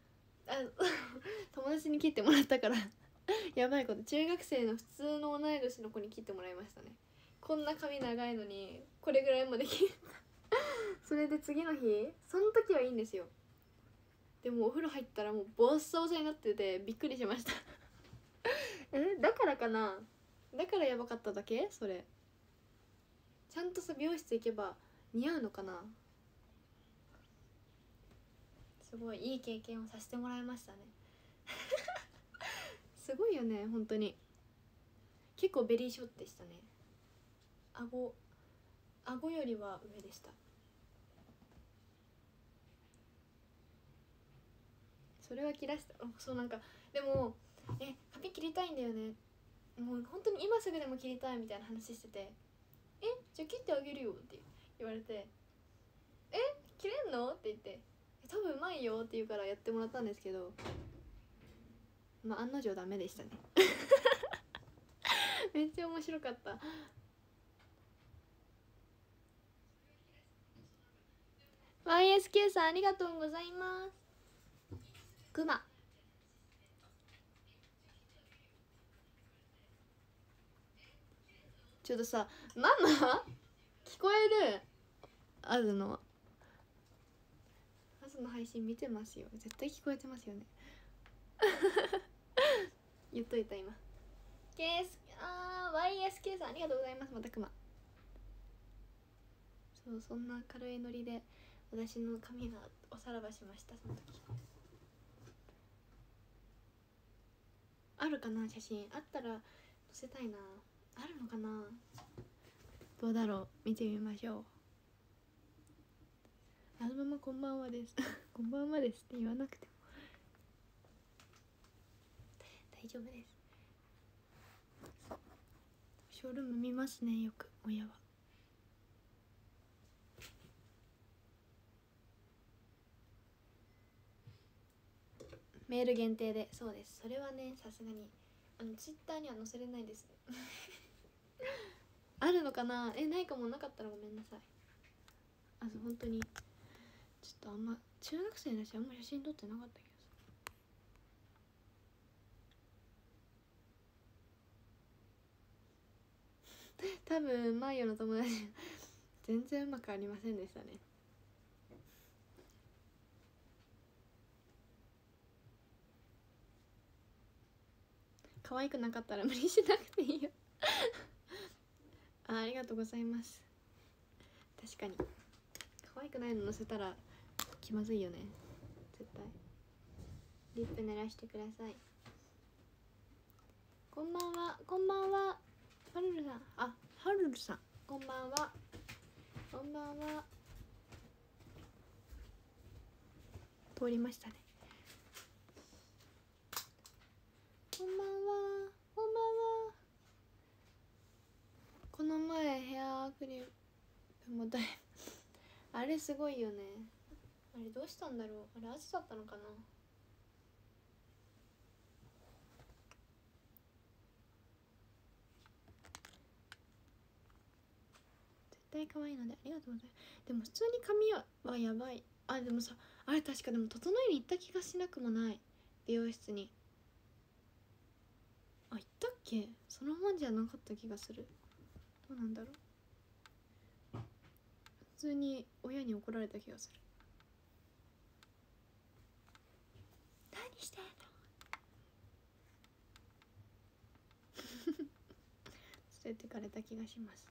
友達に切ってもらったからやばいこと、中学生の普通の同い年の子に切ってもらいましたね。こんな髪長いのにこれぐらいまで切ったそれで次の日、その時はいいんですよ。でもお風呂入ったらもうボッサボサになっててびっくりしましただからかな、だからやばかっただけ。それちゃんとさ美容室行けば似合うのかな。すごいいい経験をさせてもらいましたねすごいよね本当に。結構ベリーショートでしたね。顎よりは上でした。それは切らした。そうなんかでも髪切りたいんだよね、もう本当に今すぐでも切りたいみたいな話してて、じゃあ切ってあげるよって言われて、切れんのって言って、多分うまいよって言うからやってもらったんですけど、まあ案の定ダメでしたねめっちゃ面白かった。YSQ さんありがとうございます。クマちょっとさ、ママ聞こえる。あずの配信見てますよ。絶対聞こえてますよね。言っといた今。YSK さんありがとうございます。またくま。そう、そんな軽いノリで私の髪がおさらばしました。その時あるかな、写真あったら載せたいな。あるのかな、どうだろう、見てみましょう。あのままこんばんはですこんばんはですって言わなくても大丈夫です。ショールーム見ますね、よく親は。メール限定で、そうです。それはね、さすがにツイッターには載せれないですあるのかな、ないかも。なかったらごめんなさい。本当にちょっとあんま中学生だしあんま写真撮ってなかったけどさ多分マイヨの友達全然うまくありませんでしたね。可愛くなかったら無理しなくていいよありがとうございます。確かに可愛くないの載せたら気まずいよね、絶対。リップ濡らしてください。こんばんは、こんばんは。ハルルさん、ハルルさん、こんばんは。こんばんは。通りましたね。こんばんは、こんばんは。この前ヘアクリームもだいあれすごいよね。あれどうしたんだろう。あれ暑だったのかな。絶対可愛いのでありがとうございます。でも普通に髪はやばい。でもさ、あれ確かでも整えに行った気がしなくもない。美容室に行ったっけ。その本じゃなかった気がする。どうなんだろう。普通に親に怒られた気がする。何してんの連れてかれた気がします。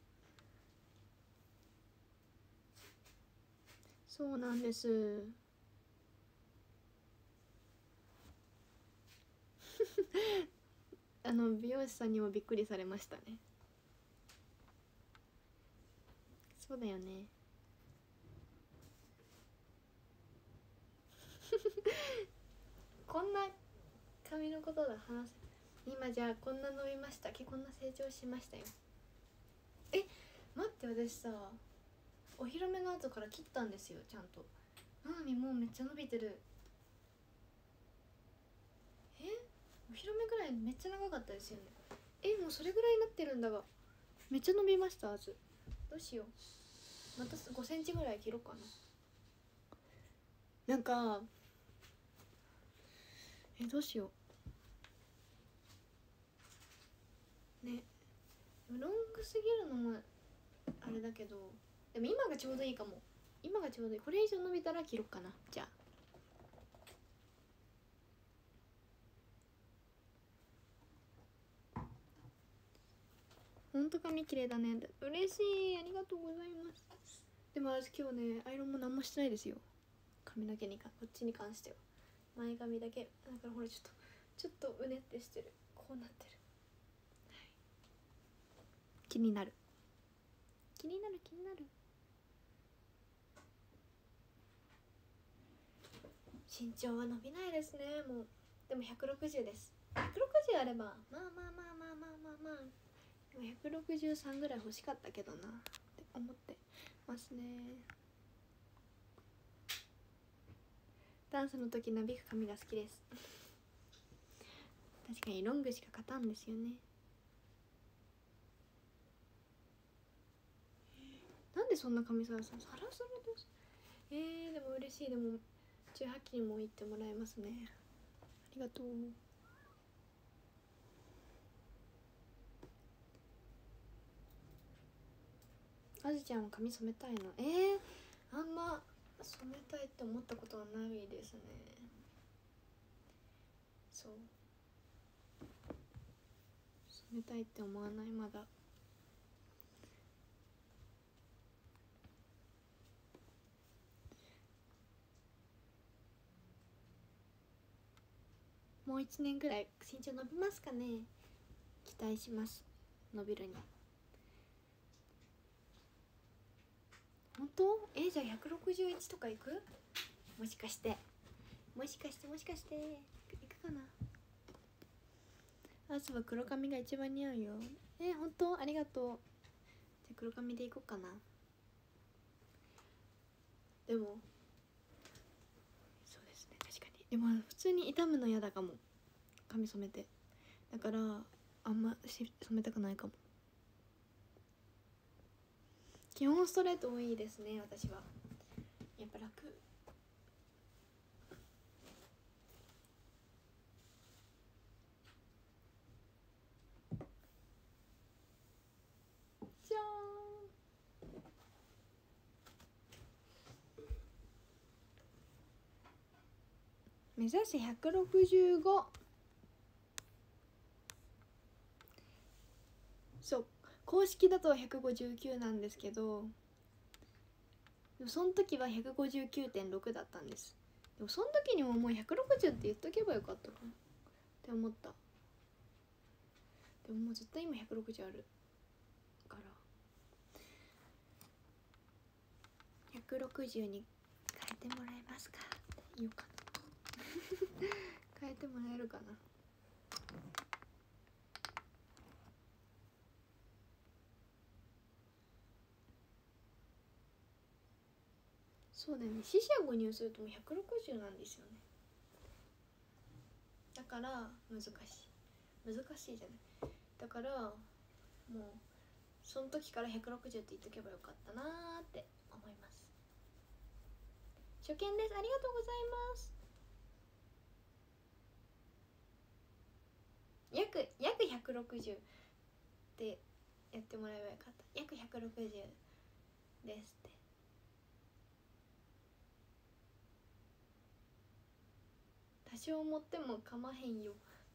そうなんです美容師さんにもびっくりされましたね。そうだよねこんな髪のことで話す。今じゃあこんな伸びました、こんな成長しましたよ。待って、私さお披露目の後から切ったんですよ、ちゃんと。なのにもうめっちゃ伸びてる。お披露目ぐらいめっちゃ長かったですよね。もうそれぐらいになってるんだが、めっちゃ伸びました。どうしよう、また5センチぐらい切ろうかな。なんかどうしようね。ロングすぎるのもあれだけど、でも今がちょうどいいかも。今がちょうどいい。これ以上伸びたら切ろうかな。じゃあほんと髪綺麗だね。嬉しい、ありがとうございます。でも私今日ねアイロンも何もしてないですよ。髪の毛にこっちに関しては前髪だけだから、ほらちょっとうねってしてる。こうなってる、はい、気になる。身長は伸びないですね。もうでも160です。160あればまあでも163ぐらい欲しかったけどなって思ってますね。ダンスの時なびく髪が好きです確かにロングしか勝たんですよね。なんでそんな髪サラサラです。でも嬉しい。でも18期にも言ってもらえますね。ありがとう。 あずちゃんは髪染めたいの？あんま染めたいって思ったことはないですね。そう染めたいって思わない、まだ。もう1年ぐらい身長伸びますかね。期待します、伸びるに。本当？じゃあ161とかいく？もしかしてもしかしていくかな。あずは黒髪が一番似合うよ。本当？ありがとう。じゃあ黒髪でいこうかな。でもそうですね、確かに。でも普通に傷むの嫌だかも、髪染めて。だからあんま染めたくないかも。基本ストレート多いですね、私は。やっぱ楽。じゃーん。目指せ165。そう公式だと159なんですけど、でもその時は 159.6 だったんです。でもその時にももう160って言っとけばよかったかなって思った。でももう絶対今160あるから160に変えてもらえますかって言おうかな変えてもらえるかな。そうだよね、四捨五入するともう160なんですよね。だから難しいじゃない。だからもうその時から160って言っとけばよかったなーって思います。初見です、ありがとうございます。約160ってやってもらえばよかった。約160ですって。多少持ってもかまへんよ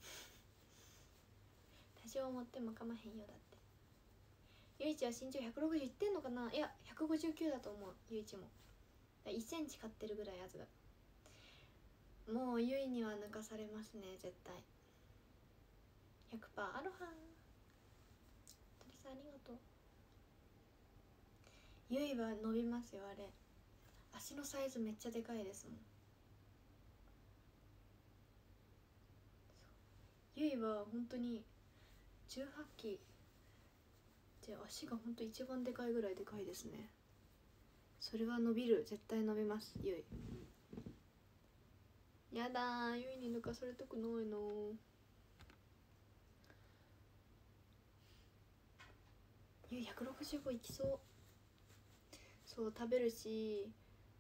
多少持ってもかまへんよ。だってゆいちは身長160いってんのかな。いや159だと思う。ゆいちも1センチ買ってるぐらいやつだ。もうゆいには抜かされますね絶対。 100% アロハ鳥さんありがとう。ゆいは伸びますよ。あれ足のサイズめっちゃでかいですもん。ゆいは本当に18期で足が本当一番でかいぐらいでかいですね。それは伸びる、絶対伸びますゆい。やだー、ゆいに抜かされたくないの。ゆい165いきそう。そう食べるし、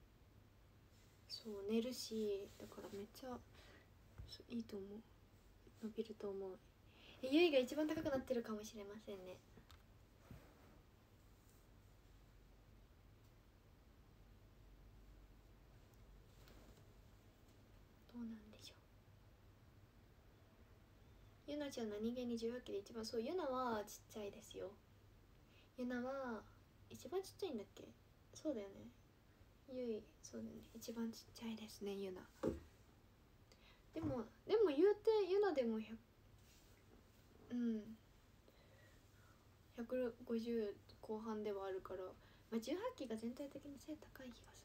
そう寝るし、だからめっちゃいいと思う。伸びると思う。ゆいが一番高くなってるかもしれませんね。どうなんでしょう。ゆなちゃん何気に18期で一番。そう、ゆなはちっちゃいですよ。ゆなは一番ちっちゃいんだっけ。そうだよね。ゆいそうだね、一番ちっちゃいですねゆな。でも言うてゆなでも150後半ではあるから、まあ、18期が全体的に背高い気がす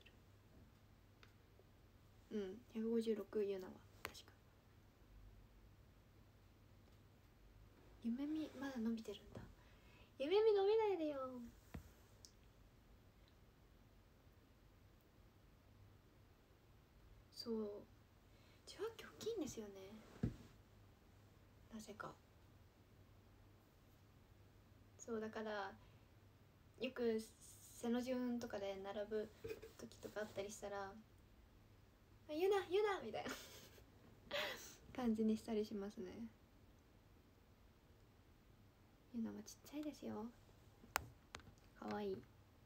る。156ゆなは確か。夢見まだ伸びてるんだ。夢見伸びないでよ。そう18期大きいんですよね、なぜか。そうだからよく背の順とかで並ぶ時とかあったりしたら「ゆなゆな」みたいな感じにしたりしますね。ゆなはちっちゃいですよ。かわいい。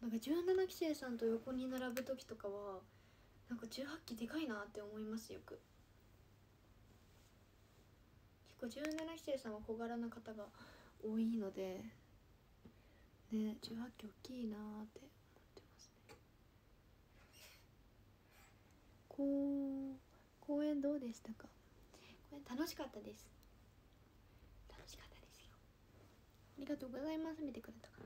なんか17期生さんと横に並ぶ時とかはなんか18期でかいなって思います。よく結構17期生さんは小柄な方が多いのでね、18期大きいなーって思ってますね。公演どうでしたか？公演楽しかったです。楽しかったですよ。ありがとうございます。見てくれたか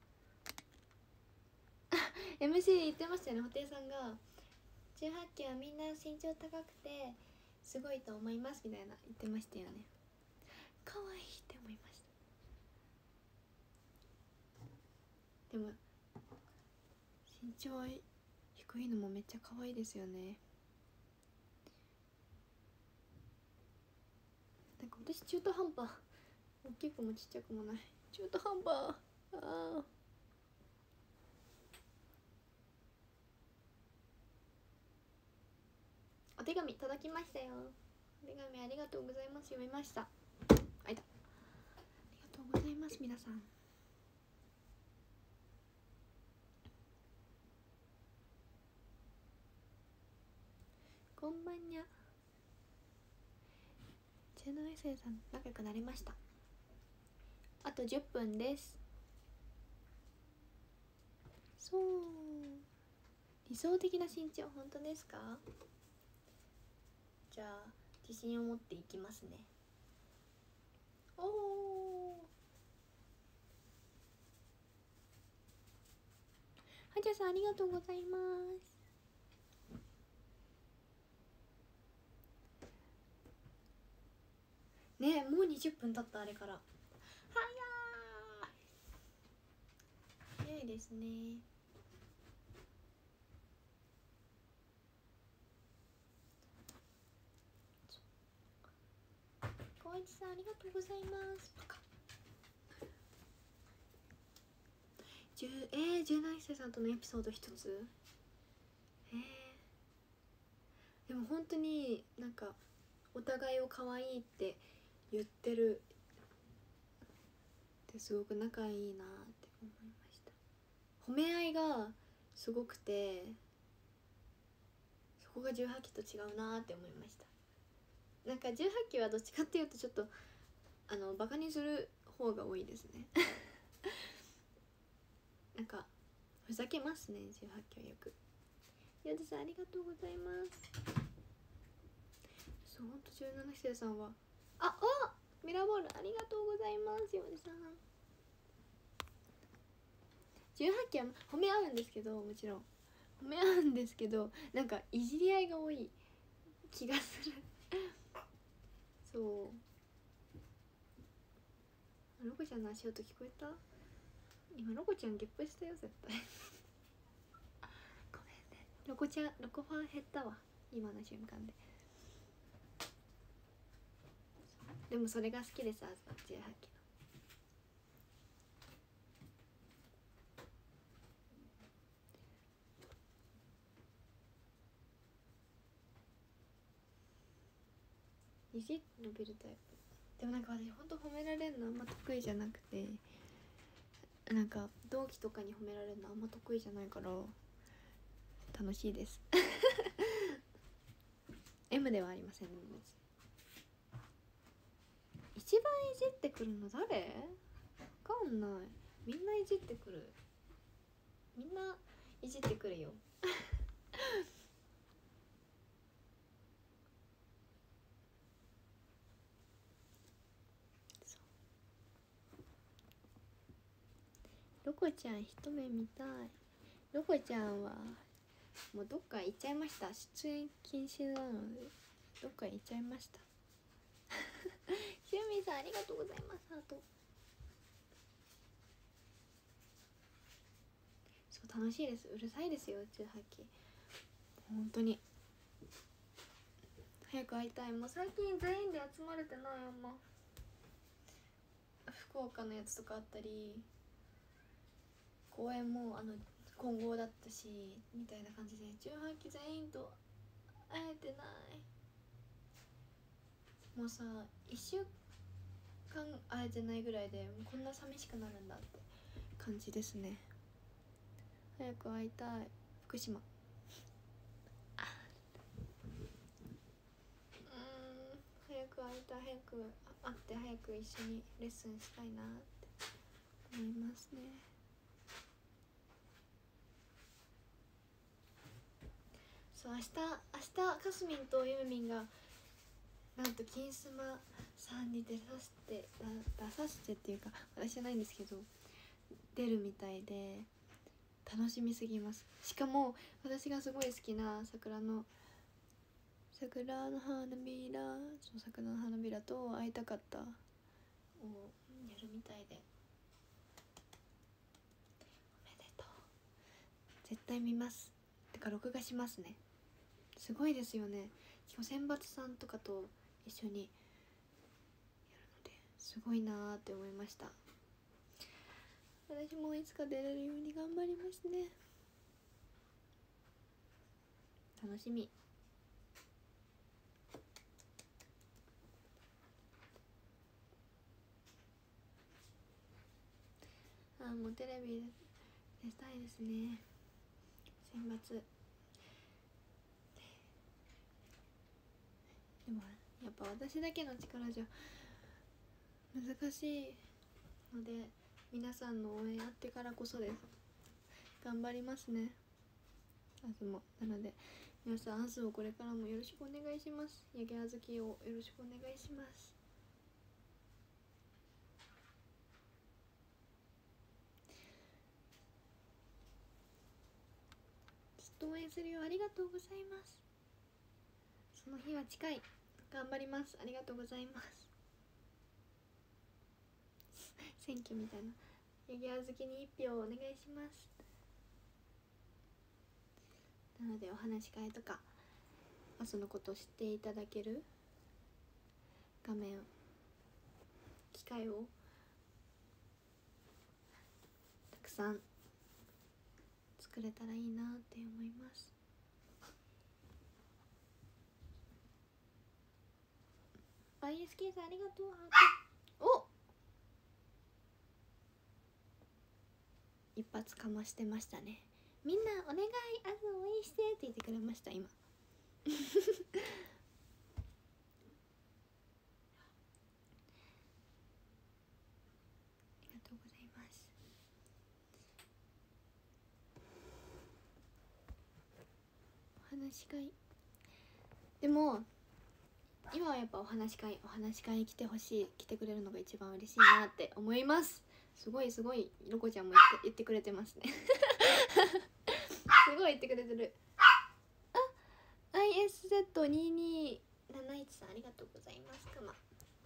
なMC 言ってましたよね。布袋さんが18期はみんな身長高くてすごいと思いますみたいな言ってましたよね。可愛いって思いました。でも身長低いのもめっちゃ可愛いですよね。なんか私中途半端、大きくもちっちゃくもない中途半端。お手紙届きましたよ。お手紙ありがとうございます。読みました。あいた。ありがとうございます皆さん。こんばんにゃ。チェノエセイさん仲良くなりました。あと10分です。そう、理想的な身長本当ですか？じゃあ自信を持っていきますね。おお、はじゃさんありがとうございます。ね、もう20分経った。あれから早いですね。光一さんありがとうございます。17歳さんとのエピソード一つ。でも本当になんかお互いを可愛いって言ってるってすごく仲いいなって思いました。褒め合いがすごくて、そこが18期と違うなって思いました。なんか18期はどっちかっていうとちょっとバカにする方が多いですねなんかふざけますね、18期はよく。ヨドさんありがとうございます。そう、ほんと17期生さんはミラーボールありがとうございます。ヨドさん18期は褒め合うんですけど、もちろん褒め合うんですけど、なんかいじり合いが多い気がするそう、ロコちゃんの足音聞こえた？今ロコちゃんゲップしたよ絶対ごめんね、ロコファン減ったわ今の瞬間で。でもそれが好きです。18期の肘伸びるタイプ。でもなんか私ほんと褒められるのあんま得意じゃなくて、なんか同期とかに褒められるのあんま得意じゃないから楽しいですM ではありませんね。一番いじってくるの誰？わかんない。みんないじってくる。みんないじってくるよロコちゃん一目見たい。ロコちゃんはもうどっか行っちゃいました。出演禁止なのでどっか行っちゃいましたシュウミさんありがとうございます。ハート。そう楽しいです。うるさいですよ18期。本当に早く会いたい。もう最近全員で集まれてない。あんま福岡のやつとかあったり、公演も混合だったしみたいな感じで18期全員と会えてない。もうさ1週間会えてないぐらいでもうこんな寂しくなるんだって感じですね。 早く会いたい。福島。早く会いたい。早く会って早く一緒にレッスンしたいなって思いますね。そう、明日かすみんとゆめみんがなんと金スマさんに出させてっていうか、私じゃないんですけど出るみたいで楽しみすぎます。しかも私がすごい好きな桜の花びら、そう、桜の花びらと会いたかったをやるみたいで、おめでとう。絶対見ます。てか録画しますね。すごいですよね。しかも選抜さんとかと一緒にやるのですごいなーって思いました。私もいつか出れるように頑張りますね。楽しみ。もうテレビ出たいですね。選抜でもやっぱ私だけの力じゃ難しいので、皆さんの応援あってからこそです。頑張りますね、明日も。なので皆さん、明日をこれからもよろしくお願いします。やげあずきをよろしくお願いします。ずっと応援するよ。ありがとうございます。その日は近い。頑張ります。ありがとうございます。選挙みたいな。やぎあずきに1票お願いします。なのでお話し会とか明日のことを知っていただける画面、機会をたくさん作れたらいいなって思います。ISK さんありがとう。お、一発かましてましたね。みんなお願い、あず応援してって言ってくれました今。ありがとうございます。お話し会でも今はやっぱお話し会に来てほしい、来てくれるのが一番嬉しいなって思います。すごいロコちゃんも言ってくれてますねすごい言ってくれてる。あ、ISZ2271 さんありがとうございます。かま、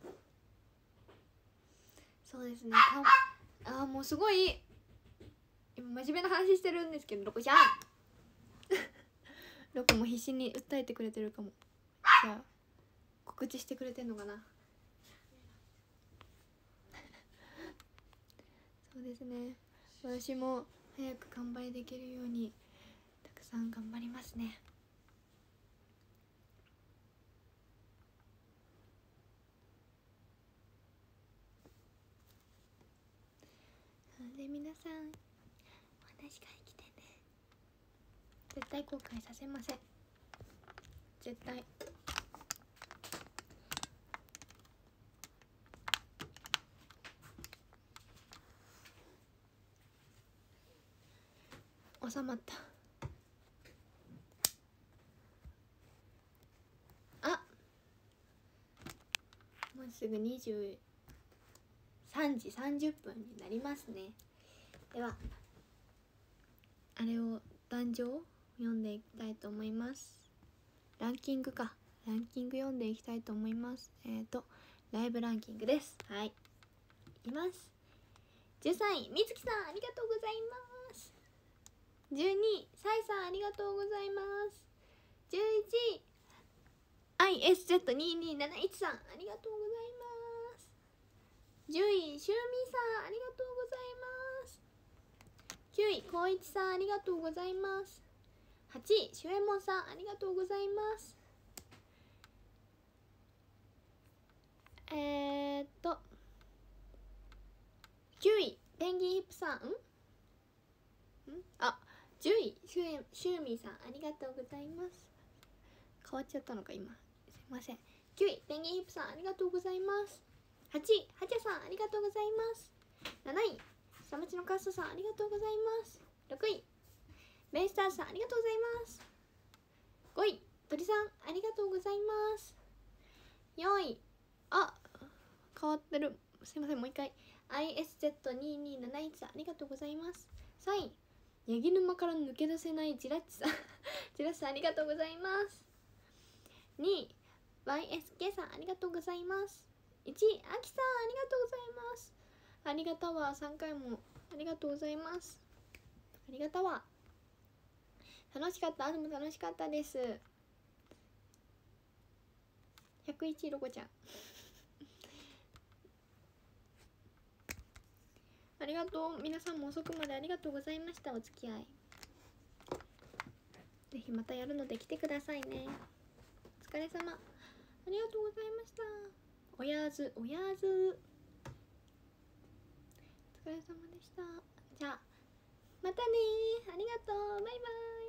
そうですね、もうすごい今真面目な話してるんですけど、ロコちゃんロコも必死に訴えてくれてるかも。じゃあ告知してくれてんのかなそうですね、私も早く完売できるようにたくさん頑張りますね。なので皆さんお話し会来てね。絶対後悔させません。絶対。収まった。あ、もうすぐ23時30分になりますね。ではあれを壇上を読んでいきたいと思います。ランキング読んでいきたいと思います。ライブランキングです。はい、いきます。13位みつきさんありがとうございます。12位さいさんありがとうございます。11位 ISZ2271 さんありがとうございます。10位しゅうみさんありがとうございます。9位こういちさんありがとうございます。8位しゅえもんさんありがとうございます。9位ペンギンヒップさん 10位シューミーさんありがとうございます。変わっちゃったのか今、すいません。9位ペンギンヒップさんありがとうございます。8位はちゃさんありがとうございます。7位下町のカストさんありがとうございます。6位ベイスターズさんありがとうございます。5位鳥さんありがとうございます。4位変わってる、すいません、もう一回 ISZ2271 さんありがとうございます。3位ヤギ沼から抜け出せないジラッチさんジラッチさんありがとうございます。2位 YSK さんありがとうございます。1位アキさんありがとうございます。ありがたわ、3回もありがとうございます。ありがたわ。楽しかった、でも楽しかったです。101ロコちゃんありがとう。皆さんも遅くまでありがとうございました。お付き合いぜひまたやるので来てくださいね。お疲れ様、ありがとうございました。おやーずおやーず、お疲れ様でした。じゃあまたね、ありがとう、バイバイ。